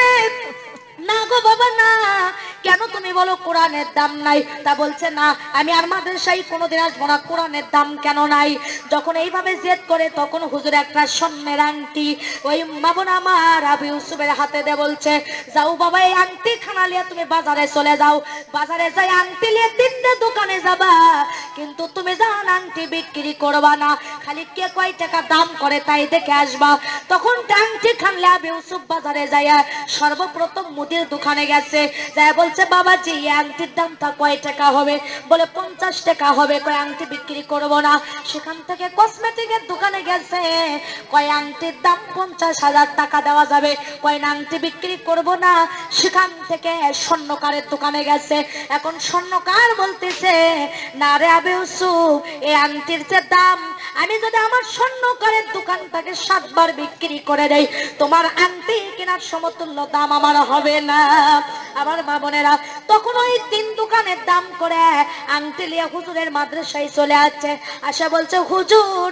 না গো বাবা না, কেন তুমি বলো কোরআনের দাম নাই? তা বলছে না আমি আর মাদ্রাসায় কোনোদিন আসবো না, কোরআনের দাম কেন নাই? যখন এইভাবে জেদ করে তখন হুজুর একটা স্বর্ণের আংটি ওই বাবন আমার আবু ইউসুফের হাতে দে বলছে যাও বাবা এই আংটি খানা নিয়ে তুমি বাজারে চলে যাও, বাজারে যাই আংটি নিয়ে তিনটে দোকানে যাবা, কিন্তু তুমি জান আংটি বিক্রি করবা না, খালি কে কয় টাকা দাম করে তাই দেখে আসবা। তখন আংটি খানলে আবু ইউসুফ বাজারে যায় সর্বপ্রথম মুদির দোকানে গেছে, যাই বলছে বাবাজি এই আংটির দামটা কয় টাকা হবে? বলে পঞ্চাশ টাকা হবে। কয় আংটি বিক্রি করব না। সেখান থেকে কসমেটিকের দোকানে গেছে, কয় আংটির দাম পঞ্চাশ হাজার টাকা দেওয়া যাবে, কয় না আংটি বিক্রি করব না। সেখান থেকে স্বর্ণকারের দোকানে গেছে, এখন স্বর্ণকার বলতেছে না রে আবু ইউসুফ এই আংটির যে দাম আমি যদি আমার স্বর্ণকারের দোকানটাকে সাতবার বিক্রি করে দেই তোমার আংটি কেনার সমতুল্য দাম আমার হবে না। আমার মা বোনেরা তখন ওই তিন দোকানের দাম করে আংটি লিয়ে হুজুরের মাদ্রাসায় চলে আসছে, আসা বলছে হুজুর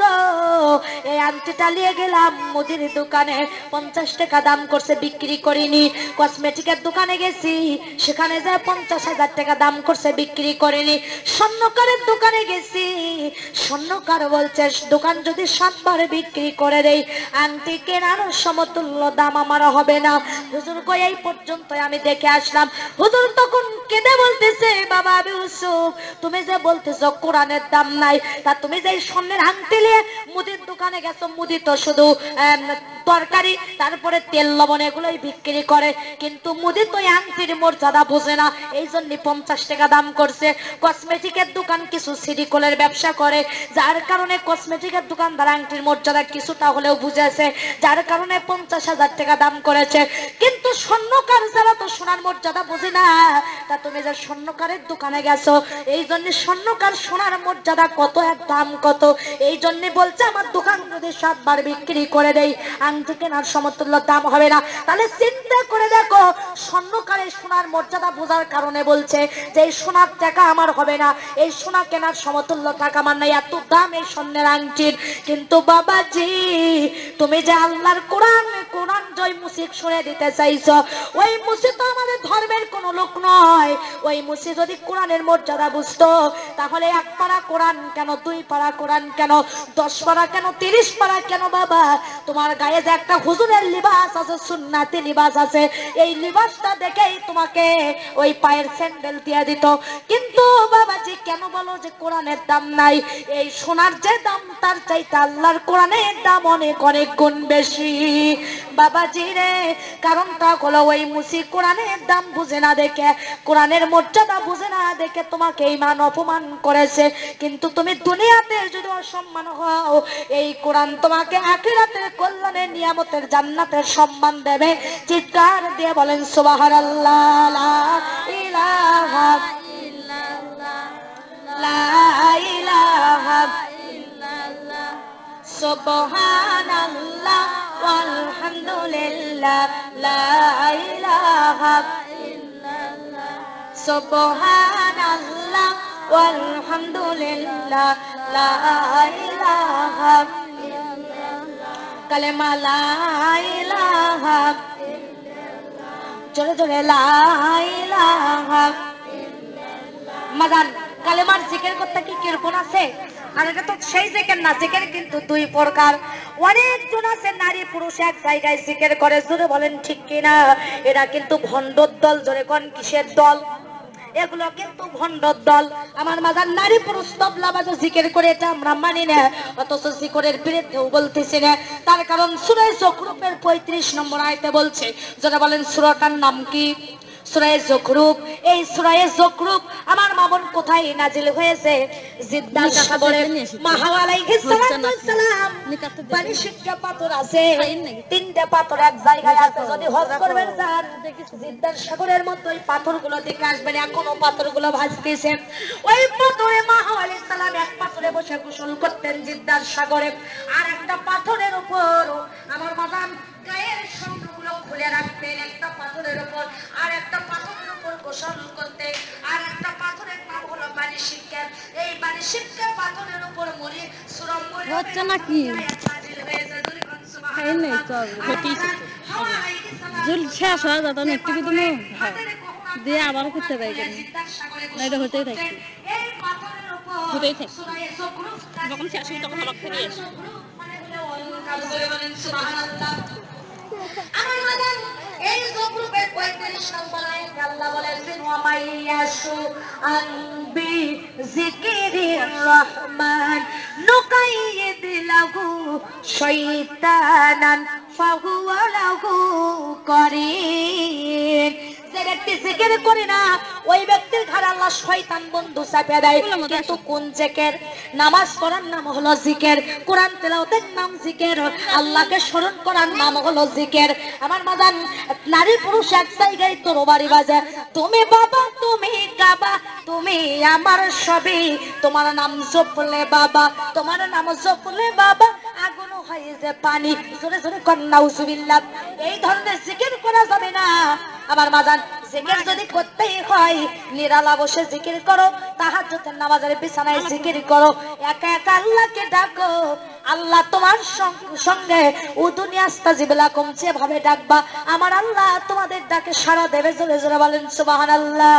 এই আংটিটা নিয়ে গেলাম মুদির দোকানে পঞ্চাশ টাকা দাম করছে বিক্রি করিনি, কসমেটিকের দোকানে গেছি সেখানে যায় পঞ্চাশ হাজার টাকা দাম করছে বিক্রি করিনি, স্বর্ণকারের দোকানে গেছি স্বর্ণকার বলছে দোকান যদি সাতবার বিক্রি করে দেই আংটি কেনার সমতুল্য দাম আমার হবে না। হুজুর কই এই পর্যন্ত আমি দেখে আসলাম। হুজুর তখন কেঁদে বলতেছে বাবা আবু ইউসুফ তুমি যে বলতেছো কোরআনের দাম নাই, তা তুমি যে স্বর্ণের আংটি নিয়ে মুদির দোকানে গেছো, মুদি তো শুধু তরকারি তারপরে তেল লবণ এগুলোই বিক্রি করে, কিন্তু মুদি তো আংটির মর্যাদা বোঝে না, এই জন্য পঞ্চাশ টাকা দাম করছে। কসমেটিকের দোকান কিছু সিডিকলের ব্যবসা করে, যার কারণে কসমেটিকের দোকানদার আংটির মর্যাদা কিছুটা হলেও বুঝেছে, যার কারণে পঞ্চাশ হাজার টাকা দাম করেছে। কিন্তু স্বর্ণকার যারা তো সোনার মর্যাদা বুঝে না, তা তুমি যে স্বর্ণকারের দোকানে গেছো এই জন্য স্বর্ণকার সোনার মর্যাদা কত এক দাম কত, এই জন্য বলছে আমার দোকান যদি সাতবার বিক্রি করে দেই আংটি কেনার সমতুল্য দাম হবে না। তাহলে চিন্তা করে দেখো স্বর্ণকারের সোনার মর্যাদা বোঝার কারণে বলছে যে এই সোনার টাকা আমার হবে না, এই সোনা কেনার সমতুল্য টাকা আমার নাই, এত দাম এই স্বর্ণের আংটির। কিন্তু বাবাজি তুমি যে আল্লাহর কোরআন কোরআন জয় মুসিক শুনে দিতে চাইছো, ওই মুসি তো আমাদের ধর্মের কোন লোক নয়, ওই মুসি যদি কোরআনের মর্যাদা বুঝতো তাহলে এক পারা কোরআন কেন, দুই পারা কোরআন কেন, দশ পারা কেন, তিরিশ পারা কেন? বাবা তোমার গায়ে যে একটা হুজুরের লিবাস আছে, সুন্নাতি লিবাস আছে, এই লিবাসটা দেখেই তোমাকে ওই পায়ের স্যান্ডেল দিয়ে দিত। কিন্তু বাবাজি কেন বলো যে কোরআনের দাম নাই? এই সোনার যে দাম তার চাইতে আল্লাহর কোরআনের দাম অনেক অনেক গুণ বেশি। বাবাজি রে, কারণটা হলো ওই মুসি কোরআনের দাম বুঝে না দেখে, কোরআনের মর্যাদা বুঝে না দেখে তোমাকে ইমান অপমান করেছে। কিন্তু তুমি দুনিয়াতে যদি অসম্মান হও, এই কোরআন তোমাকে আখিরাতের কল্যাণের নিয়ামতের জান্নাতের সম্মান দেবে। চিৎকার দিয়ে বলেন সুবহানাল্লাহ। লা ইলাহা ইল্লাল্লাহ, লা ইলাহা ইল্লাল্লাহ, সুবহানাল্লাহ ওয়ালহামদুলিল্লাহ, লা ইলাহা ইল্লাল্লাহ, সুবহানাল্লাহ ওয়ালহামদুলিল্লাহ, লা ইলাহা ইল্লাল্লাহ, কালেমা লা ইলাহা ইল্লাল্লাহ, জোরে জোরে লা ইলাহা ইল্লাল্লাহ। মাদান কালেমার জিকির করতে কি কিরকম আছে? আর এটা তো সেই জিকির না, জিকির কিন্তু দুই প্রকার। অনেকজন আছে নারী পুরুষ এক জায়গায় জিকির করে, জোরে বলেন ঠিক কিনা? এরা কিন্তু ভণ্ডর দল। জোরে কোন কিসের দল? এগুলো কিন্তু ভণ্ডর দল। আমার মাজার নারী পুরুষ তবলা বাজে জিকির করে, এটা আমরা মানি না, অথচ জিকিরের বিরুদ্ধেও বলতেছি না। তার কারণ সূরা যুখরুফের পঁয়ত্রিশ নম্বর আয়াতে বলছে, যারা বলেন সূরাটার নাম কি? সূরা যুখরুফ। এই সূরা যুখরুফ আমার মামুন কোথায় নাজিল হয়েছে? জিদ্দার সাগরে। মাহা আলাইহিস সালাম পানিশিক্কা পাথর আছে, তিনটা পাথর এক জায়গায় আছে। যদি হজ করবেন যান, জিদ্দার সাগরের মধ্যে ওই পাথরগুলো দেখে আসবেন, এখনো পাথরগুলো ভাসতেছে। ওই পাথরে মাহা আলাইহিস সালাম এক পাথরে বসে গোসল করতেন জিদ্দার সাগরে, আর একটা পাথরের উপর আমার মাদান গায়ের সংগুলো খুলে রাখতেন, একটা পাথরের উপর আর একটা পাথরের উপর গোসল করতে। আর একটা পাথরের নাম হলো বালিশিক্কা। এই বালিশিক্কা পাথরের উপর মরি সূরা মরি হচ্ছে নাকি নাজিল হয়েছে। দুই কোন সুবহানাল্লাহ। জুল শেষ হয়ে যাবে না, একটু তুমি দিয়ে আবার করতে পারি না, এটা হতেই থাকবে। এই পাথরের উপর হতেই থাকবে, সূরা যুখরুফ যখন শেষ হয় তখন আবার ফিরে আসে। মানে হলো অলঙ্কার। জোরে বলেন সুবহানাল্লাহ। আমার মাদান এই যুখরুফের পঁয়ত্রিশ নম্বর আয়াতে আল্লাহ বলেছেন, ওয়া মাইয়াশু আন বি যিকিরির রহমান নুকাইয়িদ লাহু শাইতানান ফাহুয়া লাহু করিন। যে ব্যক্তি জিকির করে না, ওই ব্যক্তির ঘাড়ে আল্লাহ শয়তান বন্ধু চাপিয়ে দেয়। কিন্তু কোন জিকির? নামাজ পড়ার নাম হলো জিকির, কোরআন তেলাওয়াতের নাম জিকির, আল্লাহকে স্মরণ করার নাম হলো জিকির। আমার মাদান নারী পুরুষ এক জায়গায় তরবারি বাজে, তুমি বাবা তুমি কাবা তুমি আমার সবই, তোমার নাম জপলে বাবা, তোমার নাম জপলে বাবা আগুন হয় যে পানি। জোরে জোরে কন্যা উজুবিল্লাহ। এই ধরনের জিকির করা যাবে না। আমার মাদান জিকির যদি করতেই হয়, নিরালা বসে জিকির করো, তাহাজ্জুদের নামাজের বিছানায় জিকির করো, একা একা আল্লাহকে ডাকো। আল্লাহ তোমার সঙ্গে উদুনি আস্তাজিব লাকুম যেভাবে ডাকবা, আমার আল্লাহ তোমাদের ডাকে সাড়া দেবে। জোরে জোরে বলেন সুবহানাল্লাহ।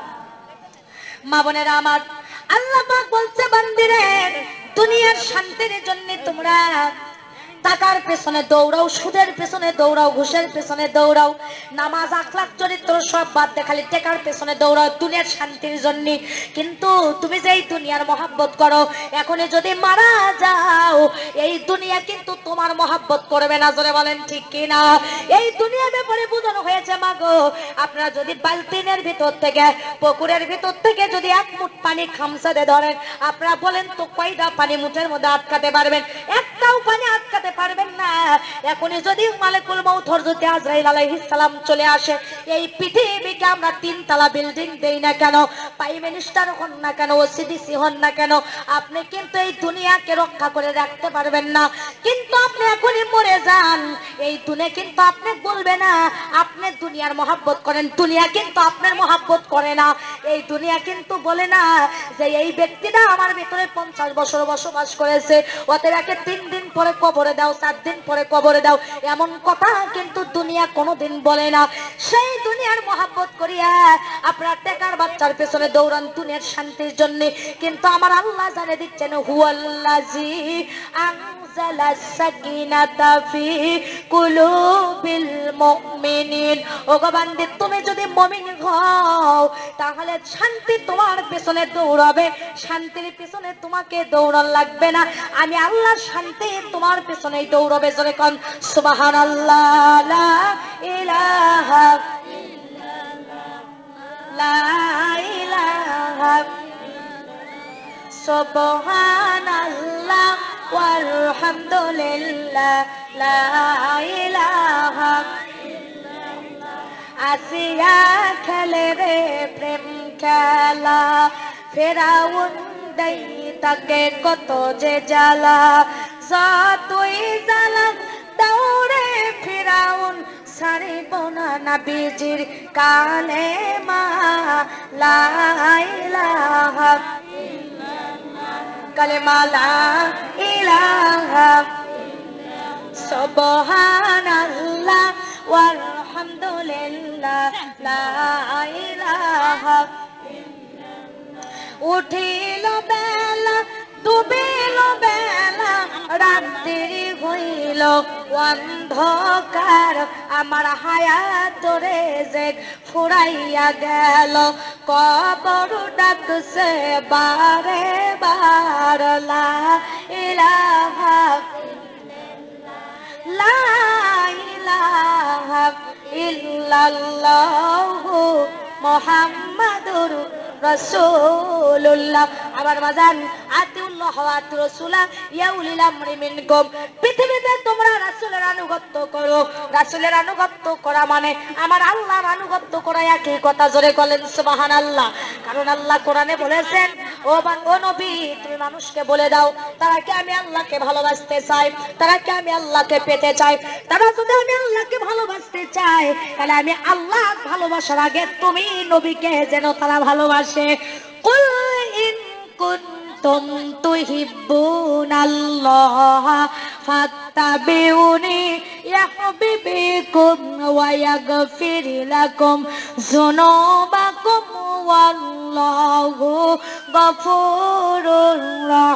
মা বোনেরা আমার, আল্লাহ পাক বলছে, বান্দিরে দুনিয়ার শান্তির জন্য তোমরা টাকার পেছনে দৌড়াও, সুদের পেছনে দৌড়াও, ঘুষের পেছনে দৌড়াও, নামাজ আখলাক চরিত্র সব বাদ দিয়ে খালি টাকার পেছনে দৌড়াও দুনিয়ার শান্তির জন্য। কিন্তু তুমি যে এই দুনিয়ার মহাব্বত করো, এখনই যদি মারা যাও, এই দুনিয়া কিন্তু তোমার মহাব্বত করবে না। জোরে বলেন ঠিক কিনা? এই দুনিয়ার ব্যাপারে বোঝানো হয়েছে, মাগো আপনারা যদি বালতিনের ভিতর থেকে, পুকুরের ভিতর থেকে যদি এক মুঠ পানি খামসাতে ধরেন, আপনারা বলেন তো কয়টা পানি মুঠের মধ্যে আটকাতে পারবেন? একটাও পানি আটকাতে পারবেন না। এখনই যদি মালিকুল মউত হযরত আজরাইল আলাইহিস সালাম চলে আসে, এই পৃথিবীকে আমরা তিন তলা বিল্ডিং দেই না কেন, প্রাইম মিনিস্টার হন না কেন, ওসিডিসি হন না কেন, আপনি কিন্তু এই দুনিয়াকে রক্ষা করে রাখতে পারবেন না। কিন্তু আপনি এখনই মরে যান, এই দুনিয়া কিন্তু আপনি বলবে না আপনি দুনিয়ার মহাব্বত করেন, দুনিয়া কিন্তু আপনার মহাব্বত করে না। এই দুনিয়া কিন্তু বলে না যে এই ব্যক্তিটা আমার ভিতরে পঞ্চাশ বছর বসবাস করেছে, অতএব একে তিন দিন পরে কবরে দাও, চার দিন পরে কবরে দাও, এমন কথা কিন্তু দুনিয়া কোনোদিন বলে না। সেই দুনিয়ার মহব্বত করিয়া আপনার টাকার বাচ্চার পেছনে দৌড়ান দুনিয়ার শান্তির জন্য, কিন্তু আমার আল্লাহ জানে দিচ্ছেন হুয়াল্লাযী আনজালা সাকিনাতা ফি কুলুবিল মুমিনিন। ওগো বান্দী, তুমি যদি মুমিন হও তাহলে শান্তি তোমার পেছনে দৌড়াবে, শান্তির পেছনে তোমাকে দৌড়ান লাগবে না, আমি আল্লাহ শান্তি তোমার পেছনেই দৌড়াবে। জোরে কোন সুবহানাল্লাহ। লা ইলাহা লা ইলাহা সুবহানাল্লাহ ওয়ালহামদুলিল্লাহ লা ইলাহা। আসিয়া খেলে রে প্রেম খেলা, ফেরাউন দেই তাকে কত যে জ্বালা, যতই জ্বালা দৌড়ে ফেরাউন ছাড়িব না নবীজির কানে মা। লা ইলাহা কালেমা লা ইলাহা সুবহানাল্লাহ ওয়ালহামদুলিল্লাহ লা ইলাহা। উঠিল বেলা ডুবিল বেলা, রাত্রি হইল অন্ধকার, আমার হায়াত রে যে ফুরাইয়া গেল, কবর ডাকছে বারে বার। লা ইলাহা লা ইলাহা ইল্লাল্লাহু মুহাম্মাদুর রাসূলুল্লাহ। আমার বাজান, আতিউল্লাহ ওয়া আতিউর রাসূলা ইয়া উলিল আমরি মিনকুম। পৃথিবীতে তোমরা রাসূলের আনুগত্য করো। রাসূলের আনুগত্য করা মানে আমার আল্লাহর আনুগত্য করা একই কথা। জোরে বলেন সুবহানাল্লাহ। কারণ আল্লাহ কোরআনে বলেছেন, ও ও নবী, তুমি মানুষকে বলে দাও তারা কি আমি আল্লাহকে ভালোবাসতে চাই, তারা কি আমি আল্লাহকে পেতে চাই। তারা যদি আমি আল্লাহকে ভালোবাসতে চায় তাহলে আমি আল্লাহ ভালোবাসার আগে তুমি নবীকে যেন তারা ভালোবাসে। কুল ইন কুনতুম তুহিব্বুনাল্লাহ ফাত্তাবিউনি ইউহিব্বুকুম ওয়া ইয়াগফির লাকুম যুনুবাকুম ওয়াল্লাহু গফুরুর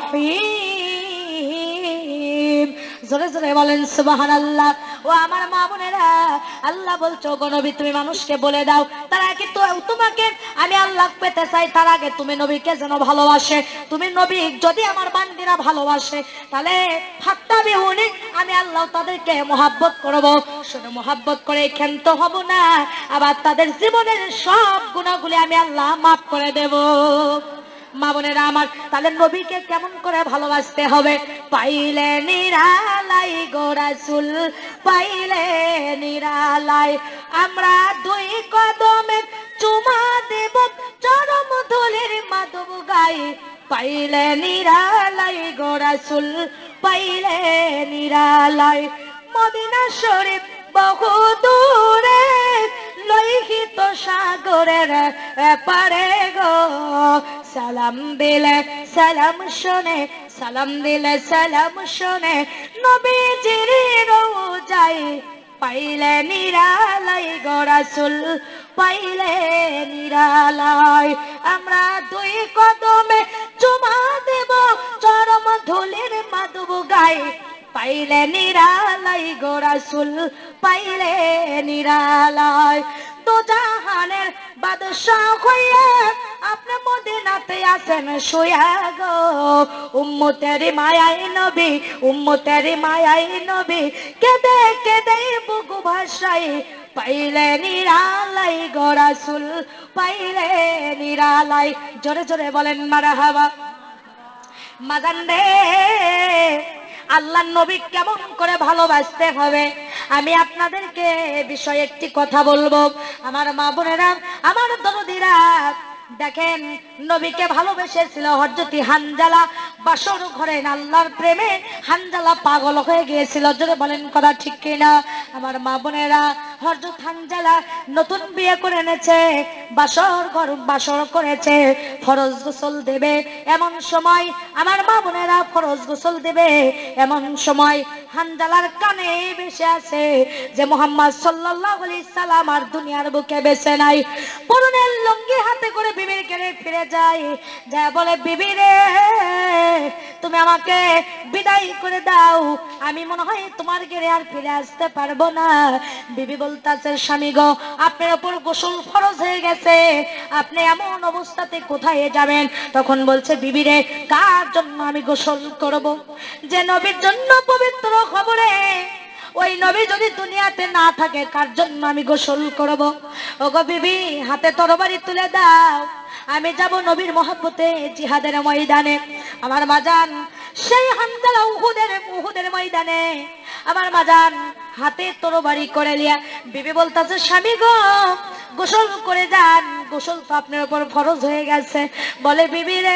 রহিম। জোরে জোরে বলেন সুবহানাল্লাহ। ও আমার মা বোনেরা, আল্লাহ বলছো গো নবী তুমি মানুষকে বলে দাও তার আগে তো তোমাকে আমি আল্লাহ পেতে চাই, তার আগে তুমি নবীকে যেন ভালোবাসে। তুমি নবী যদি আমার বান্দিরা ভালোবাসে তাহলে ফাত্তাবিউনি, আমি আল্লাহ তাদেরকে মহব্বত করব। শুধু মহব্বত করে ক্ষান্ত হব না, আবার তাদের জীবনের সব গুনাহগুলি আমি আল্লাহ মাফ করে দেব। মা বোনেরা আমার, তাহলে নবীকে কেমন করে ভালোবাসতে হবে? পাইলে নিরালাই গো রাসূল, পাইলে নিরালাই, আমরা দুই কদমে চুমা দেব চরম ধুলির মাধব গাই। পাইলে নিরালাই গো রাসূল, পাইলে নিরালাই, মদিনা শরীফ বহু দূরে, লোহিত সাগরের পারে গো, সালাম দিলে সালাম শোনে, সালাম দিলে সালাম শোনে, নবীজির রওজায় পাইলে নিরালাই গো রাসূল, পাইলে নিরালাই, আমরা দুই কদমে চুমা দেব চরম ধুলির মাধব গায়ে। পাইলে নিরালাই গো রাসূল, পাইলে নিরালাই, তো জাহানের বাদশাহ হইয়া আপনি মদিনাতে আছেন শুয়া গো, উম্মতের মায়াই নবী, উম্মতের মায়াই নবী, কেঁদে কেঁদে বুকু ভাসাই। পাইলে নিরালাই গো রাসূল, পাইলে নিরালাই। জোরে জোরে বলেন মারহাবা। মাজান রে, আল্লাহর নবী কেমন করে ভালোবাসতে হবে আমি আপনাদেরকে বিষয়ে একটি কথা বলবো। আমার মা বোনেরা, আমার দরদিরা, দেখেন নবীকে ভালোবেসেছিল হযরত হানজালা। বাসর ঘরে আল্লাহর প্রেমে হানজালা পাগল হয়ে গিয়েছিল। জোরে বলেন কথা ঠিক কিনা? আমার মা বোনেরা, হযরত হানজালা নতুন বিয়ে করে এনেছে, বাসর ঘর বাসর করেছে, ফরজ গোসল দেবে এমন সময় আমার মা বোনেরা ফরজ গোসল দেবে এমন সময় হানজালার কানে ভেসে আসে যে মুহাম্মদ সাল্লাল্লাহু আলাইহি সাল্লাম আর দুনিয়ার বুকে বেঁচে নাই। পরনের লুঙ্গি হাতে করে বিবির কাছে ফিরে যায়, যা বলে বিবি রে তুমি আমাকে বিদায় করে দাও, আমি মনে হয় তোমার ঘরে আর ফিরে আসতে পারবো না। বিবি বলতাছে স্বামী গো আপনার উপর গোসল ফরজ হয়ে গেছে, আপনি এমন অবস্থাতে কোথায় যাবেন? তখন বলছে বিবি রে কার জন্য আমি গোসল করব? যে নবীর জন্য পবিত্র খবরে ওই নবী যদি দুনিয়াতে না থাকে কার জন্য আমি গোসল করব? ওগো বিবি হাতে তরবারি তুলে দাও, আমি যাব নবীর মহব্বতে জিহাদের ময়দানে। আমার মাজান সেই হানজালা উহুদের উহুদের ময়দানে আমার মাজান হাতে তরবারি করে লিয়া বিবি বলতাছে স্বামী গো গোসল করে যান, গোসল তো আপনার উপর ফরজ হয়ে গেছে। বলে বিবি রে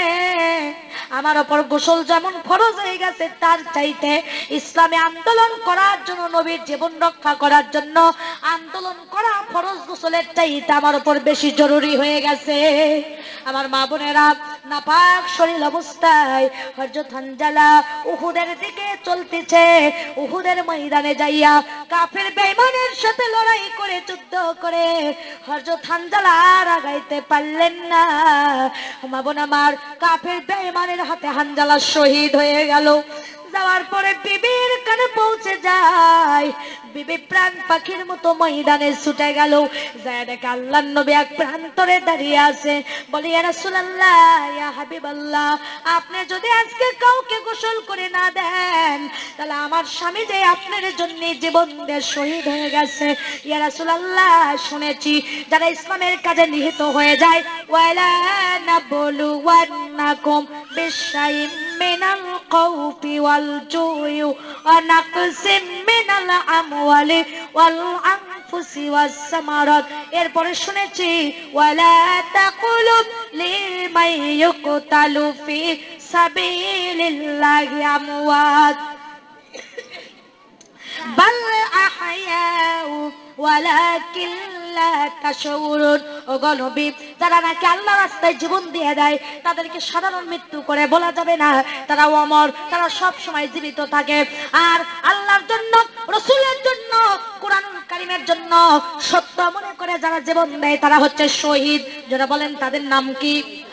আমার উপর গোসল যেমন ফরজ হয়ে গেছে তার চাইতে ইসলামে আন্দোলন করার জন্য নবীর জীবন রক্ষা করার জন্য আন্দোলন করা ফরজ গোসলের চাইতে আমার উপর বেশি জরুরি হয়ে গেছে। আমার মা বোনেরা নাপাক শরীর অবস্থায় হযরত হানজালা উহুদের দিকে চলতেছে। উহুদের ময়দানে যাইয়া কাফের বেঈমানের সাথে লড়াই করে যুদ্ধ করে হযরত হানজালা আর আগাইতে পারলেন না। মা বোন আমার কাফের বেঈমানের হাতে হানজালা শহীদ হয়ে গেল। যাওয়ার পরে বিবির কানে পৌঁছে যায়, বিবি প্রাণ পাখির মতো ময়দানে ছুটে গেল, যায় দেখে আল্লাহর নবী এক প্রান্তরে দাঁড়িয়ে আছে। বলি ইয়া রাসূলুল্লাহ ইয়া হাবিবাল্লাহ আপনি যদি আজকে কাউকে গোসল করে না দেন তাহলে আমার স্বামী যে আপনার জন্য জীবন দিয়ে শহীদ হয়ে গেছে। ইয়া রাসূলুল্লাহ শুনেছি যারা ইসলামের কাজে নিহিত হয়ে যায় ওয়ালা নাবলুওয়ান্নাকুম বিশাইইম মিনাল খাউফি ওয়াল জুই ওয়া নাকসিম মিনাল আমওয়ালি ওয়াল আনফুসি ওয়াস সামারাত। এরপরে শুনেছি ওয়ালা তাকুলু লিমান ইউকতালু ফি সাবিলিল্লাহি আমওয়াত বাল আহয়াউ ওয়ালাকিন লা তাশউরুন। ওগো নবী যারা নাকি আল্লাহর রাস্তায় জীবন দিয়ে দেয় তাদেরকে সাধারণ মৃত্যু করে বলা যাবে না, তারা অমর, তারা সব সময় জীবিত থাকে। আর আল্লাহর জন্য রাসূলের জন্য কোরআনুল কারীমের জন্য সত্য মনে করে যারা জীবন দেয় তারা হচ্ছে শহীদ। যারা বলেন তাদের নাম কি?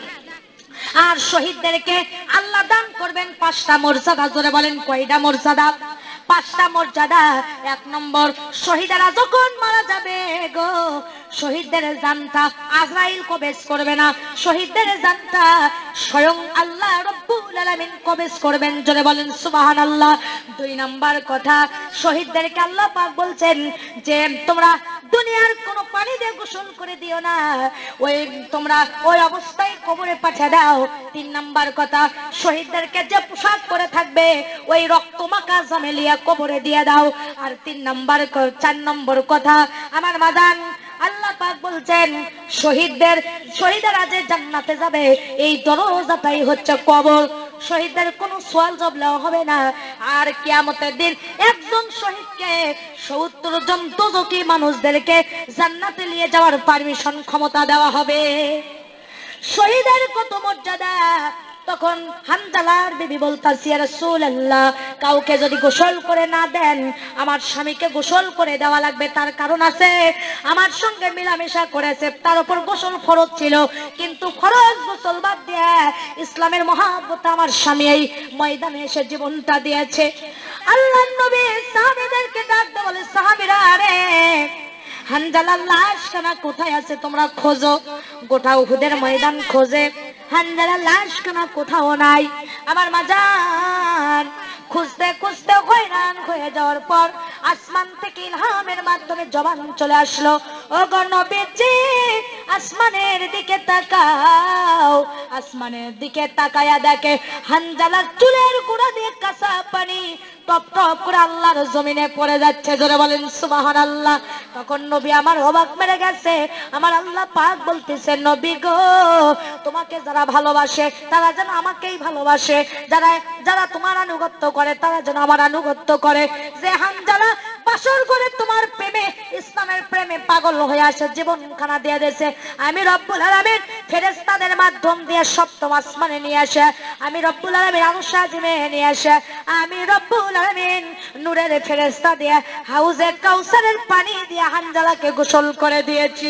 আর শহীদদেরকে আল্লাহ দান করবেন পাঁচটা মর্যাদা। জোরে বলেন কয়টা মর্যাদা? পাঁচটা মর্যাদা। এক নম্বর শহীদেরা যখন মারা যাবে গো শহীদদের জানটা আজরাইল কবজ করবে না, শহীদদের জানটা স্বয়ং আল্লাহ রব্বুল আলামিন কবজ করবেন। জোরে বলেন সুবহানাল্লাহ। দুই নাম্বার কথা শহীদদেরকে আল্লাহ পাক বলছেন যে তোমরা দুনিয়ার কোনো পানি দিয়ে গোসল করে দিও না, ওই তোমরা ওই অবস্থায় কবরে পাঠিয়ে দাও। তিন নাম্বার কথা শহীদদেরকে যে পোশাক পরে থাকবে ওই রক্ত মাখা জামেলিয়া কবরে দিয়ে দাও। আর তিন নাম্বার চার নম্বর কথা আমার মাদান আল্লাহ পাক বলছেন শহীদদের শহীদেরা যে জান্নাতে যাবে এই দরজাটাই হচ্ছে কবর। শহীদদের কোনো সওয়াল জবাব হবে না। আর কিয়ামতের দিন একজন শহীদকে সত্তর জন দোজখী মানুষদেরকে জান্নাতে নিয়ে যাওয়ার পারমিশন ক্ষমতা দেওয়া হবে। শহীদের কত মর্যাদা। তখন হানজালার বিবি বলতাছে ইয়া রাসূলুল্লাহ কাউকে যদি গোসল করে না দেন আমার স্বামীকে গোসল করে দেওয়া লাগবে। তার কারণ আছে, আমার সঙ্গে মিলামেশা করেছে, তার উপর গোসল ফরজ ছিল, কিন্তু ফরজ গোসল বাদ দিয়ে ইসলামের মহব্বতে আমার স্বামী এই ময়দানে এসে জীবনটা দিয়েছে। আল্লাহর নবী সাহাবীদেরকে ডাক দিয়ে বলে সাহাবীরা আরে হানজালার লাশ কানা কোথায় আছে তোমরা খোঁজো। গোটা উহুদের ময়দান খোঁজে, হানজালার লাশ কানা কোথাও নাই। আমার মাজান খুঁজতে খুঁজতে হয়রান হয়ে যাওয়ার পর আসমান থেকে ইলহামের মাধ্যমে জবান চলে আসলো, ও গো নবীজি আসমানের দিকে তাকাও। আসমানের দিকে তাকায়া দেখে হানজালার চুলের গোড়া দিয়ে কাঁচা পানি টপ টপ করে আল্লাহর জমিনে পড়ে যাচ্ছে। জোরে বলেন সুবহানাল্লাহ। তখন নবী আমার অবাক মেরে গেছে। আমার আল্লাহ পাক বলতেছে নবী গো তোমাকে যারা ভালোবাসে তারা যেন আমাকেই ভালোবাসে, যারা যারা তোমার আনুগত্য করে তারা যেন আমার আনুগত্য করে। যে হানজালা বাসর করে তোমার প্রেমে ইসলামের প্রেমে পাগল হয়ে আসে জীবন খানা দিয়ে দিয়েছে আমি রব্বুল আলামিন ফেরেশতাদের মাধ্যম দিয়ে সপ্তম আসমানে নিয়ে আসে আমি রব্বুল আলামিন আরশে আজিমে নিয়ে আসে আমি রব্বুল আলামিন নূরের ফেরেশতা দিয়ে হাউজে কাউসারের পানি দিয়ে হানজালাকে গোসল করে দিয়েছি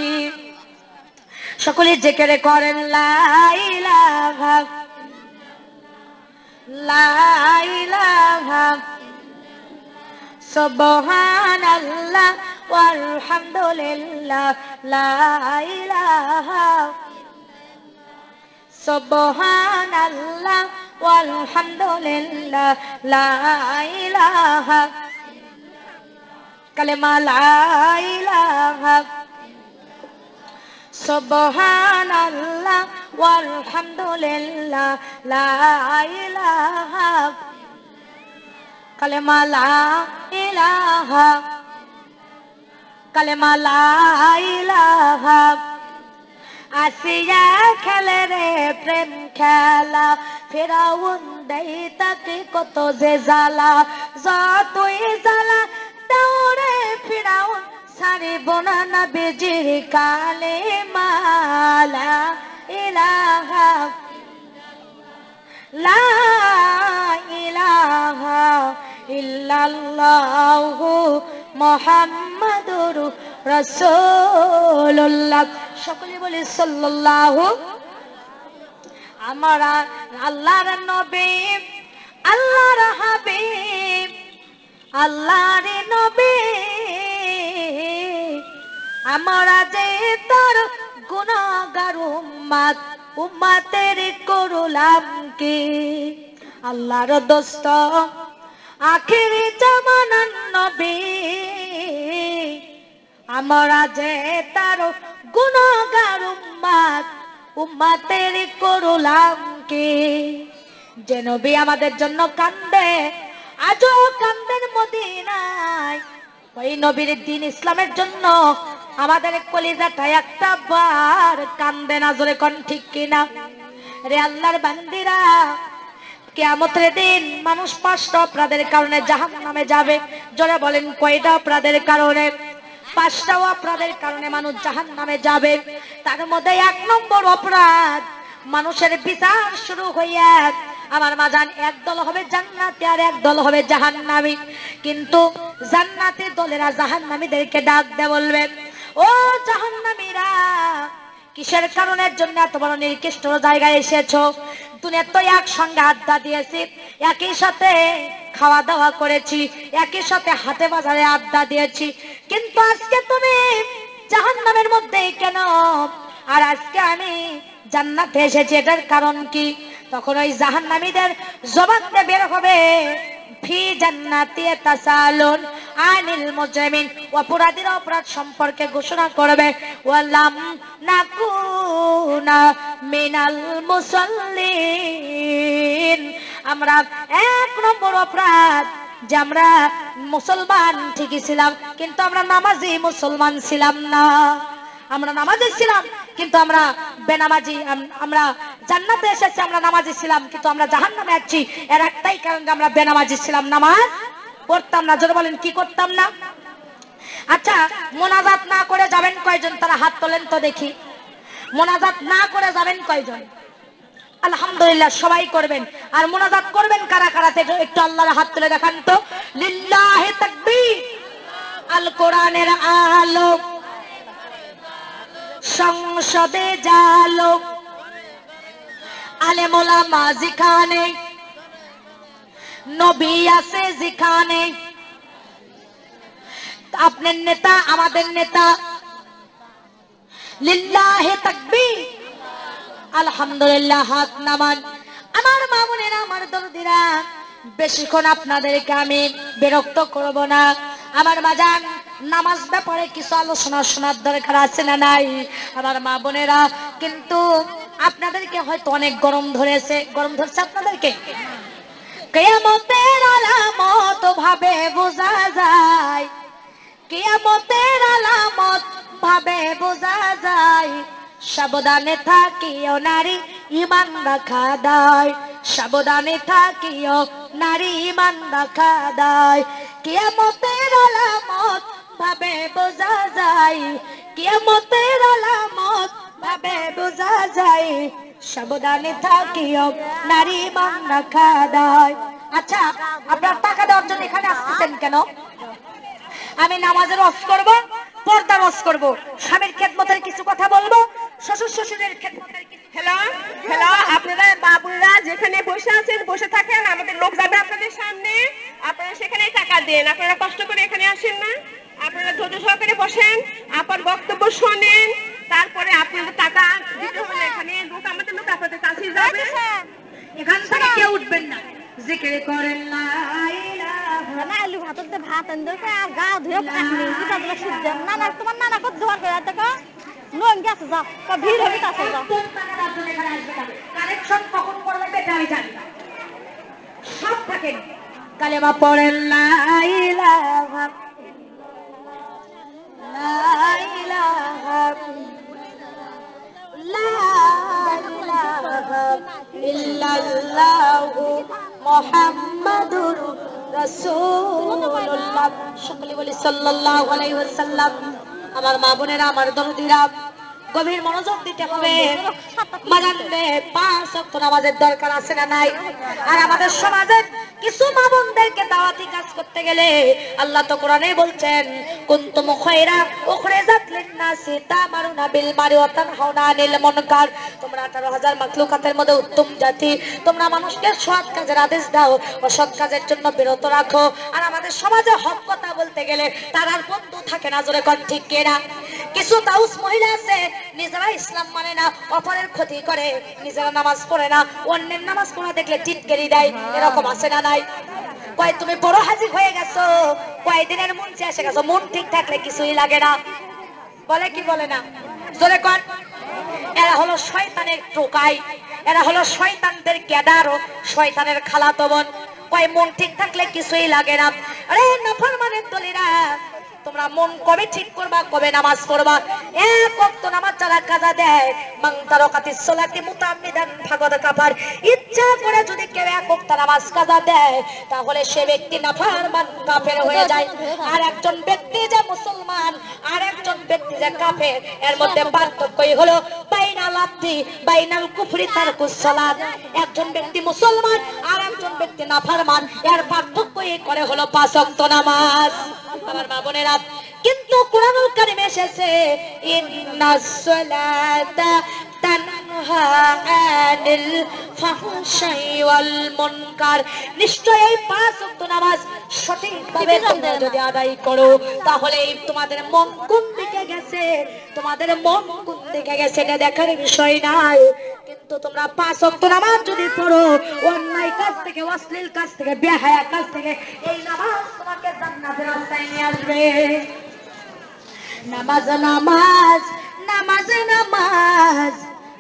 সকলে জিকির করেন লা ইলাহা লা ইলাহা সুবহানাল্লাহ ওয়ালহামদুলিল্লাহ লা ইলাহা সুবহানাল্লাহ ওয়ালহামদুলিল্লাহ লা ইলাহা কালেমা লা ইলাহা সুবহানাল্লাহ ওয়ালহামদুলিল্লাহ লা ইলাহা কালেমা লা ইলাহা কালেমা লা ইলাহা আসিয়া খেলে রে প্রেম খেলা ফেরাউন দেই তাকে কত যে জ্বালা যতই জ্বালা দৌড়ে ফেরাউন সারিব না নবীজির কালেমা লা ইলাহা লা ইলাহা ইল্লাল্লাহু মুহাম্মাদুর রাসূলুল্লাহ সকলে বলি সাল্লাল্লাহু আমরা আল্লাহর নবী আল্লাহর হাবিব আল্লাহর নবী আমরা যে তার গুনাহগার উম্মত উম্মতের করলাম কি আল্লাহর দোস্ত আখিরি জামানার নবী আমরা যে তার গুনাহগার উম্মত উম্মতের করলাম কি যে নবী আমাদের জন্য কান্দে আজও কান্দেন মদিনায় ওই নবীর দ্বীন ইসলামের জন্য আমাদের কলিজাটা একটা বার কান্দে না জোরে কোন ঠিক কিনা রে আল্লাহর বান্দিরা কিয়ামতের দিন মানুষ পাঁচটা অপরাধের কারণে জাহান্নামে যাবে জোরে বলেন কয়টা অপরাধের কারণে পাঁচটা অপরাধের কারণে মানুষ জাহান্নামে যাবে তার মধ্যে এক নম্বর অপরাধ মানুষের বিচার শুরু হইয়া আমার মাজান এক দল হবে জান্নাতি আর এক দল হবে জাহান্নামী কিন্তু জান্নাতি দলেরা জাহান্নামীদেরকে ডাক দেয় বলবে ও জাহান্নামীরা কিসের কারণের জন্য এত বড় নিকৃষ্ট জায়গায় এসেছো দুনিয়াতে তো একসঙ্গে আড্ডা দিয়েছি একই সাথে খাওয়া দাওয়া করেছি একই সাথে হাটে বাজারে আড্ডা দিয়েছি কিন্তু আজকে তুমি জাহান্নামের মধ্যে কেন আর আজকে আমি জান্নাতে এসেছি এটার কারণ কি তখন ওই জাহান্নামীদের জবান দিয়ে বের হবে ফি জান্নাতি তাসালুন আনিল মুজরিমিন অপরাধীর অপরাধ সম্পর্কে ঘোষণা করবে ওয়ালাম নাকুনা মিনাল মুসাল্লিন আমরা এক নম্বর অপরাধ যে আমরা মুসলমান ঠিকই ছিলাম কিন্তু আমরা নামাজি মুসলমান ছিলাম না আমরা নামাজি ছিলাম কিন্তু আমরা বেনামাজি আমরা জান্নাতে এসেছি আমরা নামাজি ছিলাম কিন্তু আমরা জাহান্নামে যাচ্ছি এর একটাই কারণ যে আমরা বেনামাজি ছিলাম নামাজ পড়তাম না জোরে বলেন কি করতাম না আচ্ছা মোনাজাত না করে যাবেন কয়জন তারা হাত তোলেন তো দেখি মোনাজাত না করে যাবেন কয়জন আলহামদুলিল্লাহ সবাই করবেন আর মোনাজাত করবেন কারা কারা একটু আল্লাহর হাত তুলে দেখান তো লিল্লাহি তাকবীর আল কোরআনের আলো সংসদে জালো আলেম ওলামা যেখানে নবী আছে যেখানে আপনার নেতা আমাদের নেতা লিল্লাহি তাকবীর আলহামদুলিল্লাহ হাত নামান আমার মা বোনেরা আমার দরদিরা বেশিক্ষণ আপনাদেরকে আমি বিরক্ত করব না আমার বাজান নামাজ ব্যাপারে কিছু আলোচনা শোনার দরকার আছে না নাই আমার মা বোনেরা কিন্তু আপনাদেরকে হয়তো অনেক গরম ধরেছে গরম ধরছে আপনাদেরকে কিয়ামতের আলামত ভাবে বোঝা যায় কিয়ামতের আলামত ভাবে বোঝা যায় সাবধানে থাকিও নারী ঈমান রাখা দায় সাবধানে থাকিও নারী মান রাখা দায় কিয়ামতের আলামত ভাবে বোঝা যায় কিয়ামতের আলামত ভাবে বোঝা যায় সাবধানে থাকিও নারী মান রাখা দায়। আচ্ছা আপনারা টাকা দেওয়ার জন্য এখানে আসতেছেন কেন? আমি নামাজের ওয়াজ করব, পর্দার ওয়াজ করব, স্বামীর খেদমতের কিছু কথা বলবো, শ্বশুর শ্বশুরের খেদমতের কিছু। হ্যালো হ্যালো, আপনারা বাবুরা যেখানে বসে আছেন বসে থাকেন, আমাদের লোক যাবে আপনাদের সামনে, আপনারা সেখানেই টাকা দেন। আপনারা কষ্ট করে এখানে আসেন না, আপনারা ধৈর্য সহকারে বসেন, আপনার বক্তব্য শোনেন, তারপরে আপনাদের টাকা দিতে হবে। এখানে লোক, আমাদের লোক আপনাদের কাছে যাবে। এখান থেকে কেউ উঠবেন না, জিকির করেন লা ইলাহা না আলু ভাততে ভাত আনতে আর গা ধুয়ে পানি দিতা দিলা শুদ্ধ নানা তোমার নানা কত জোয়ার করে দেখো লোন গেছে যাও কা ভিড় হবে তাছে যাও কালেকশন কখন করবে এটা আমি জানি না, সব থাকেন কালেমা পড়েন লা ইলাহা লা ইলাহা লা ইলাহা ইল্লাল্লাহু মুহাম্মাদুর রাসূলুল্লাহ। সকলে বলি সাল্লাল্লাহু আলাইহি ওয়াসাল্লাম। আমার মা বোনেরা, আমার দরদিরা, গভীর মনোযোগ দিতে হবে। মাজানরে পাঁচ ওয়াক্ত নামাজের দরকার আছে না নাই? আর আমাদের সমাজের কিছু মা বোনদেরকে দাওয়াতি কাজ করতে গেলে আল্লাহ তো কোরআনে বলছেন কুনতুম খায়রা উখরিজাত লিন-নাসি তা'মারুনা বিল মারুফি ওয়া তানহাউনা আনিল মুনকার। তোমরা আঠারো হাজার মাখলুকাতের মধ্যে উত্তম জাতি, তোমরা মানুষকে সৎ কাজের আদেশ দাও, অসৎ কাজের জন্য বিরত রাখো। আর আমাদের সমাজে হক কথা বলতে গেলে তার আর বন্ধু থাকে না, জোরে কোন ঠিক কিনা? কিছু তাউস মহিলা আছে নিজেরা ইসলাম মানে না, অপরের ক্ষতি করে, নিজেরা নামাজ পড়ে না, অন্যের নামাজ পড়া দেখলে টিটকেরি দেয়। এরকম আছে না নাই? কয় তুমি বড় হাজির হয়ে গেছো, কয়দিনের মন এসে গেছো, মন ঠিক থাকলে কিছুই লাগে না, বলে কি বলে না? জোরে কর। এরা হলো শয়তানের টোকাই, এরা হলো শয়তানদের ক্যাডার ও শয়তানের খালাতো বোন। কয় মন ঠিক থাকলে কিছুই লাগে না। আরে নাফরমানের দলিরা, তোমরা মন কবে ঠিক করবা, কবে নামাজ পড়বা? এক ওয়াক্ত নামাজ যারা কাজা দেয়, মান তারাকাতিস সালাতি মুতাআম্মিদান ফাকাদ কাফার। ইচ্ছা করে যদি কেউ এক ওয়াক্ত নামাজ কাজা দেয়, তাহলে সে ব্যক্তি নাফরমান কাফের হয়ে যায়। আর একজন ব্যক্তি যে মুসলমান, আর একজন ব্যক্তি যে কাফের, এর মধ্যে পার্থক্যই হলো বাইনাল আবদি বাইনাল কুফরি তারকুস সালাত। একজন ব্যক্তি মুসলমান, আর একজন ব্যক্তি নাফরমান, এর পার্থক্যই করে হলো পাঁচ ওয়াক্ত নামাজ। আমার মা বোনেরা, কিন্তু কোরআনুল কারীমে এসেছে ইন্নাস সালাতা তানহা আনিল ফাহশাই ওয়াল মুনকার। নিশ্চয়ই এই পাঁচ ওয়াক্ত নামাজ সঠিকভাবে তোমরা যদি আদায় করো, তাহলে তোমাদের মন কোন দিকে গেছে, তোমাদের মন কোন দিকে গেছে এটা দেখার বিষয় নাই। কিন্তু তোমরা পাঁচ ওয়াক্ত নামাজ যদি পড়ো, অন্যায় কাজ থেকে, অশ্লীল কাজ থেকে, বেহায়া কাজ থেকে এই নামাজ তোমাকে জান্নাতের রাস্তায় নিয়ে আসবে। নামাজ নামাজ নামাজ নামাজ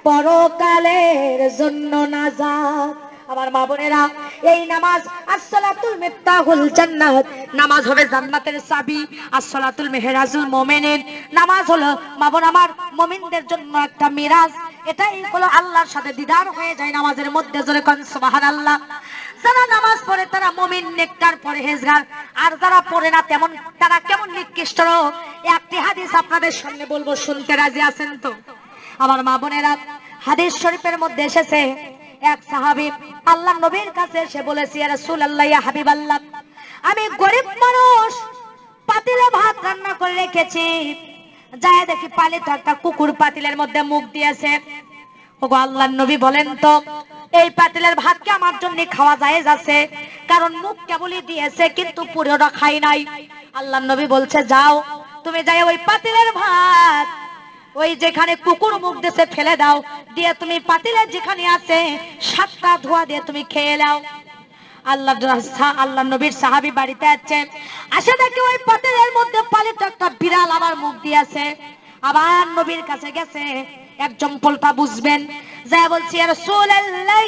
পরকালের জন্য নাজাত। আমার মা বোনেরা, এই নামাজ আসসালাতুল মিফতাহুল জান্নাত, নামাজ হবে জান্নাতের চাবি। আসসালাতুল মেহরাজুল মুমিনিন, নামাজ হলো মা বোন আমার মুমিনদের জন্য একটা মিরাজ। এটাই হলো আল্লাহর সাথে দিদার হয়ে যায় নামাজের মধ্যে। জোরে কোন সুবহানাল্লাহ। যারা নামাজ পড়ে তারা মুমিন, নেককার, পরহেজগার। আর যারা পড়ে না তেমন তারা কেমন নিকৃষ্ট। একটি হাদিস আপনাদের সামনে বলবো, শুনতে রাজি আছেন তো? আমার মা বোনেরা, হাদিস শরীফের মধ্যে এসেছে এক সাহাবী আল্লাহর নবীর কাছে এসে বলেছে, ইয়া রাসূলুল্লাহ, ইয়া হাবিবাল্লাহ, আমি গরিব মানুষ, পাতিলে ভাত রান্না করে রেখেছি, যায় দেখি পালিত একটা কুকুর পাতিলের মধ্যে মুখ দিয়েছে। ওগো আল্লাহর নবী, বলেন তো এই পাতিলের ভাত কি আমার জন্য খাওয়া জায়েজ আছে? কারণ মুখ কেবলই দিয়েছে, কিন্তু পুরোটা খাই নাই। আল্লাহর নবী বলছে, যাও তুমি যাই ওই পাতিলের ভাত ওই যেখানে কুকুর মুখ দিয়েছে ফেলে দাও, দিয়ে তুমি পাতিলের যেখানে আছে সাতটা ধোয়া দিয়ে তুমি খেয়ে নাও। আল্লাহ আল্লাহ নবীর সাহাবী বাড়িতে আছেন, আসে দেখে ওই পাতিলের মধ্যে পালিত একটা বিড়াল আমার মুখ দিয়েছে। আবার নবীর কাছে গেছে, একজন পোলটা বুঝবেন, যা বলছি, ইয়া রাসূলুল্লাহ,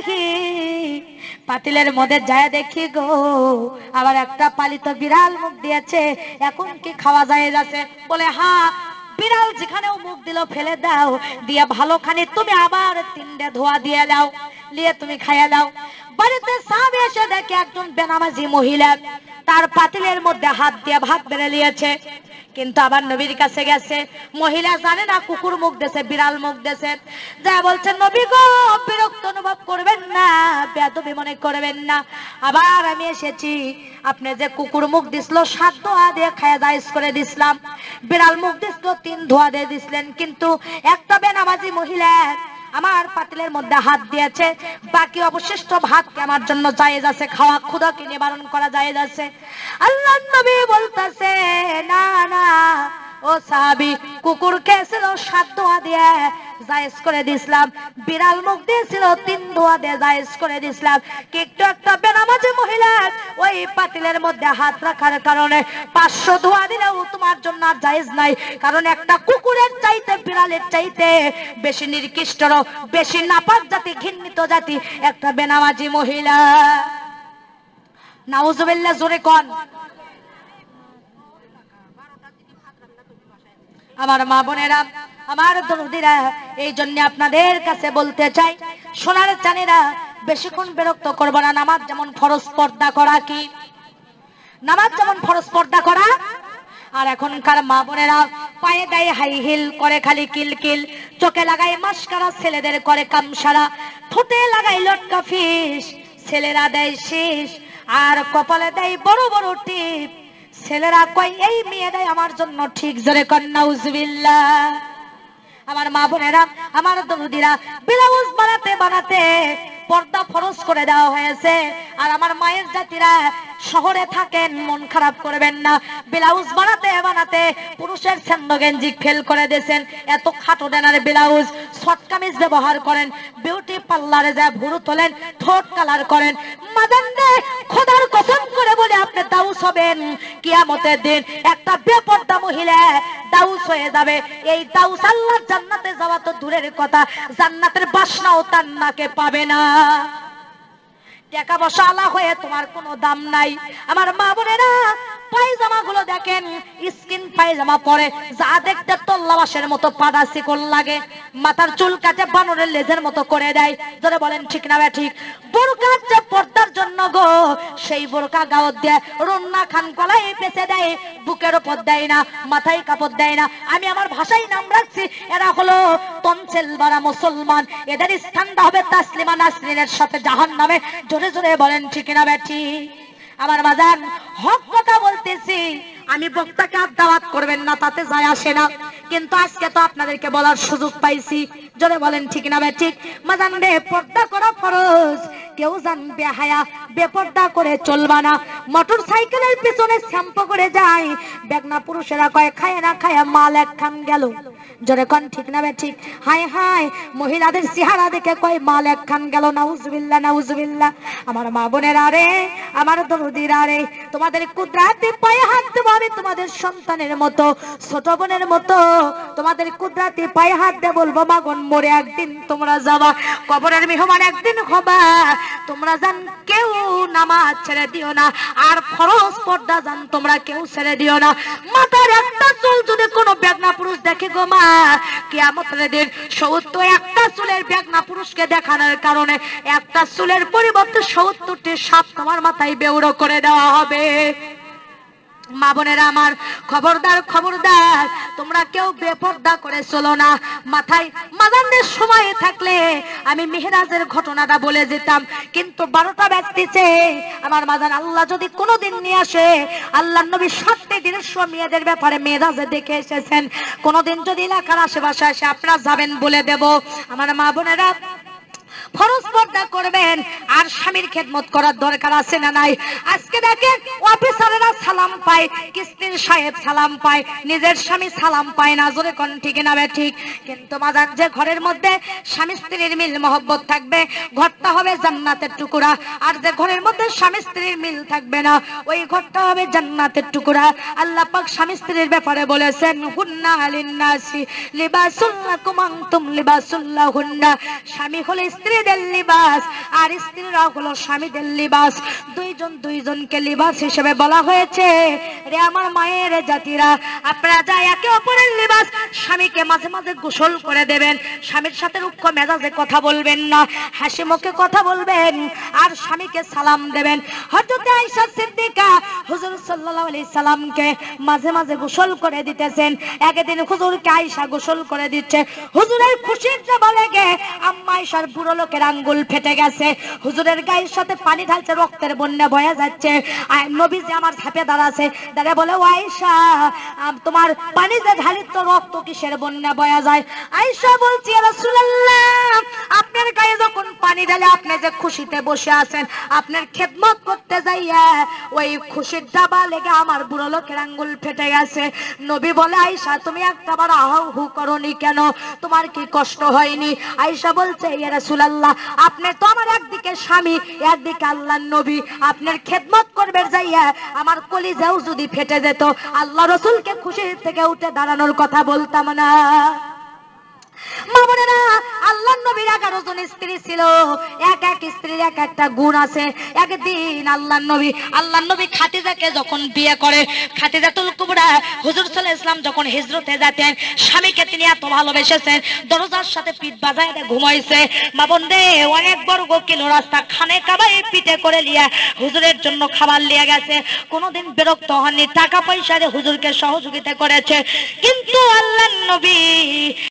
পাতিলের মধ্যে যায় দেখি গো আবার একটা পালিত বিড়াল মুখ দিয়েছে, এখন কি খাওয়া যায়? যাচ্ছে বলে, হ্যাঁ, বিড়াল যেখানেও মুখ দিল ফেলে দাও, দিয়ে ভালো খানি তুমি আবার তিনটে ধোয়া দিয়ে দাও, নিয়ে তুমি খাইয়া দাও। বাড়িতে সাহাবী এসে দেখে একজন বেনামাজি মহিলা তার পাতিলের মধ্যে হাত দিয়ে ভাত বেড়ে নিয়েছে। কিন্তু আবার নবীর কাছে গেছে, মহিলা জানে না কুকুর মুখ দেছে, বিড়াল মুখ দেছে, যা বলছেন নবী গো বিরক্ত অনুভব করবেন না, বেয়াদবি মনে করবেন না, আবার আমি এসেছি, আপনি যে কুকুর মুখ দিছিল সাত ধোয়া দিয়ে খায়া জায়েজ করে দিছিলাম, বিড়াল মুখ দিছিল তিন ধোয়া দিয়ে দিছিলেন, কিন্তু একটা বেনামাজি মহিলা আমার পাতিলের মধ্যে হাত দিয়েছে, বাকি অবশিষ্ট ভাতকে আমার জন্য জায়েজ আছে, খাওয়া ক্ষুধাকে নিবারণ করা জায়েজ আছে। আল্লাহর নবী বলতেছে না না ও সাহাবী, কুকুর খেয়েছিল সাত ধোয়া দিয়ে জায়েজ করে দিছিলাম, বিড়াল মুখ দিয়েছিল তিন ধোয়া দিয়ে জায়েজ করে দিছিলাম, কিন্তু একটা বেনামাজি মহিলা ওই পাতিলের মধ্যে হাত রাখার কারণে পাঁচশো ধোয়া দিলেও তোমার জন্য আর জায়েজ নাই, কারণ একটা কুকুরের চাইতে বিড়ালের চাইতে বেশি নিকৃষ্ট, বেশি নাপাক জাতি, ঘৃণিত জাতি একটা বেনামাজি মহিলা। নাউজুবিল্লাহ, জোরে কোন। আমার মা বোনেরা, আমার দরদিরা, এই জন্য আপনাদের কাছে বলতে চাই, সোনার চানেরা বেশিক্ষণ বিরক্ত করব না। নামাজ যেমন ফরজ, পর্দা করা কি? নামাজ যেমন ফরজ, পর্দা করা। আর এখনকার মা বোনেরা পায়ে দেয় হাই হিল, করে খালি কিলকিল, চোখে লাগায় মাস্কারা, ছেলেদের করে কামসারা, ঠোঁটে লাগায় লটকা ফিস, ছেলেরা দেয় শীষ, আর কপালে দেয় বড় বড় টিপ, ছেলেরা কয় এই মেয়েটাই আমার জন্য ঠিক, জোরে কর নাউজুবিল্লাহ। আমার মা বোনেরা, আমার দরদিরা, ব্লাউজ বানাতে বানাতে পর্দা ফরজ করে দেওয়া হয়েছে। আর আমার মায়ের জাতিরা শহরে থাকেন, মন খারাপ করবেন না, ব্লাউজ বানাতে বানাতে পুরুষের ছন্দ গেঞ্জি ফেল করে দিয়েছেন, এত খাটো ডানার ব্লাউজ, শর্ট কামিজ ব্যবহার করেন, বিউটি পার্লারে যায় ভুরু তোলেন, ঠোঁট কালার করেন, মাদান্নে খোদার কসম করে বলে আপনি দাউস হবেন কিয়ামতের দিন। একটা বেপর্দা মহিলা দাউস হয়ে যাবে, এই দাউস আল্লাহর জান্নাতে যাওয়া তো দূরের কথা, জান্নাতের বাসনাও তার নাকে পাবে না। টাকা পয়সা আলা হয়ে তোমার কোনো দাম নাই। আমার মা বোনেরা, পায়জামা গুলো দেখেন, স্কিন পায়জামা পরে যা দেখতে তল্লাবাসের মতো পাড়া শিকল লাগে, মাথার চুল কাটে বানরের লেজের মতো করে দেয়, ধরে বলেন ঠিক না ঠিক? বোরকা যে পর্দার জন্য গো, সেই বোরকা গাওয়াত দিয়ে রন্না খান কলাই পেঁচে দেয়, বুকের উপর দেয় না, মাথায় কাপড় দেয় না। আমি আমার ভাষায় নাম রাখছি, এরা হলো তনসেল বারা মুসলমান, এদের স্থানটা হবে তাসলিমা নাসরিনের সাথে জাহান্নামে। জোরে জোরে বলেন ঠিক না বেঠি? আমার বাজান, হক কথা বলতেছি, আমি বক্তাকে আর দাওয়াত করবেন না, তাতে যায় আসে না, কিন্তু আজকে তো আপনাদেরকে বলার সুযোগ পাইছি, জোরে বলেন ঠিক না বে ঠিক? মাজান রে, পর্দা করা ফরজ, কেউ জানবে হায়া বেপর্দা করে চলবা না। মোটর সাইকেলের পিছনে শ্যাম্পু করে যায়, বেগনা পুরুষেরা কয় খায় না খায়া মাল এক খান গেল, জোরে কোন ঠিক না বে ঠিক? হায় হায়, মহিলাদের চেহারা দেখে কয় মাল এক খান গেল, নাউজুবিল্লাহ নাউজুবিল্লাহ। আমার মা বোনেরা রে, আমার দরদিরা রে, তোমাদের কুদরাতে পায়ে হাত দেবো আমি, তোমাদের সন্তানের মতো, ছোট বোনের মতো, তোমাদের কুদরাতে পায়ে হাত দিয়ে বলবো, মাগন মরে একদিন তোমরা যাবা, কবরের মেহমান একদিন হবা, তোমরা জান কেউ নামাজ ছেড়ে দিও না, আর ফরজ পর্দা জান তোমরা কেউ ছেড়ে দিও না। মাথার একটা চুল যদি কোনো বেগনা পুরুষ দেখে গো মা, কিয়ামতের দিন সত্তর একটা চুলের বেগনা পুরুষকে দেখানোর কারণে একটা চুলের পরিবর্তে সত্তরটি সাপ তোমার মাথায় বেউড়ো করে দেওয়া হবে। মা বোনেরা আমার, খবরদার খবরদার, তোমরা কেউ বেপর্দা করে চলো না। মাথায় মাজানের সময় থাকলে আমি মেহেরাজের ঘটনাটা বলে যেতাম, কিন্তু বারোটা বাজতেছে আমার মাজান। আল্লাহ যদি কোনোদিন নিয়ে আসে, আল্লাহ নবী সাতটি দিনের সময় মেয়েদের ব্যাপারে মেহেরাজে দেখে এসেছেন, কোনোদিন যদি এলাকার আশেপাশে আসে আপনারা যাবেন বলে দেব। আমার মা বোনেরা, ফরজ পর্দা করবেন, আর স্বামীর খেদমত করার দরকার আছে না নাই? আজকে দেখেন অফিসারেরা সালাম পায়, কিস্তির সাহেব সালাম পায়, নিজের স্বামী সালাম পায় না, জোরে কোন ঠিক না বে ঠিক? কিন্তু মাজান, যে ঘরের মধ্যে স্বামী স্ত্রীর মিল মহব্বত থাকবে, ঘরটা হবে জান্নাতের টুকরা। আর যে ঘরের মধ্যে স্বামী স্ত্রীর মিল থাকবে না, ওই ঘরটা হবে জান্নাতের টুকরা। আল্লাহ পাক স্বামী স্ত্রীর ব্যাপারে বলেছেন, হুন্না লিন্নাসি লিবাসুল লাকুম আনতুম লিবাসুল লাহুন্না। স্বামী হলো স্ত্রীদের লিবাস, আর স্ত্রীরা হলো স্বামীদের লিবাস। দুইজন দুইজনকে লিবাস হিসেবে বলা হয়েছে। রে আমার মায়ের জাতিরা, আপনারা যা একে অপরের লিবাস, স্বামীকে মাঝে মাঝে গোসল করে দেবেন, স্বামীর সাথে রুক্ষ মেজাজে কথা বলবেন না, হাসি মুখে কথা বলবেন, আর স্বামীকে সালাম দেবেন। হযরত আয়েশা সিদ্দিকা হুজুর সাল্লাল্লাহু আলাইহি সাল্লামকে মাঝে মাঝে গোসল করে দিতেছেন। একদিন হুজুরকে আয়েশা গোসল করে দিচ্ছে, হুজুরের খুশিতে বলে গে আম্মা আয়েশার বুড়ো লোকের আঙ্গুল ফেটে গেছে, হুজুরের গায়ের সাথে পানি ঢালছে, রক্তের বন্যা বয়ে যাচ্ছে। আর নবীজি আমার ধাপে দাঁড়াছে, দাঁড়া বলে ও আয়েশা তোমার পানি যে ঢালি তো রক্ত কিসের বন্যা বয়ে যায়? আয়েশা বলছি ইয়া রাসূলুল্লাহ আপনার গায়ে যখন পানি ঢালে আপনি যে খুশিতে বসে আছেন, আপনার খেদমত করতে যাইয়া ওই খুশির ডাবা লেগে আমার বুড়ো লোকের আঙ্গুল ফেটে গেছে। নবী বলে আয়েশা তুমি একটাবার আহু হু করনি কেন, তোমার কি কষ্ট হয়নি? আয়েশা বলছে ইয়া রাসূলুল্লাহ আপনি তো আমার একদিকে স্বামী একদিকে আল্লাহর নবী, আপনার খেদমত করবে যাইয়া আমার কলিজাও যদি ফেটে যেত আল্লাহ রাসূলকে খুশি থেকে উঠে দাঁড়ানোর কথা বলতাম না। মা বোনেরা, আল্লাহর নবীর এগারো জন স্ত্রী ছিল, এক এক স্ত্রীর এক একটা গুণ আছে। একদিন আল্লাহর নবী আল্লাহর নবী খাদিজাকে যখন বিয়ে করে, খাদিজাতুল কুবরা হুজুর সাল্লাল্লাহু আলাইহি ওয়াসাল্লাম যখন হিজরতে যেতেন, স্বামীকে তিনি এত ভালোবেসেছেন, দরজার সাথে পিঠ বাজায় ঘুমাইছে। মা বোন রে, অনেক বড় কিলো রাস্তা খানে কাবাই পিঠে করে লিয়া হুজুরের জন্য খাবার লিয়ে গেছে, কোনোদিন বিরক্ত হননি, টাকা পয়সা দিয়ে হুজুরকে সহযোগিতা করেছে। কিন্তু আল্লাহর নবী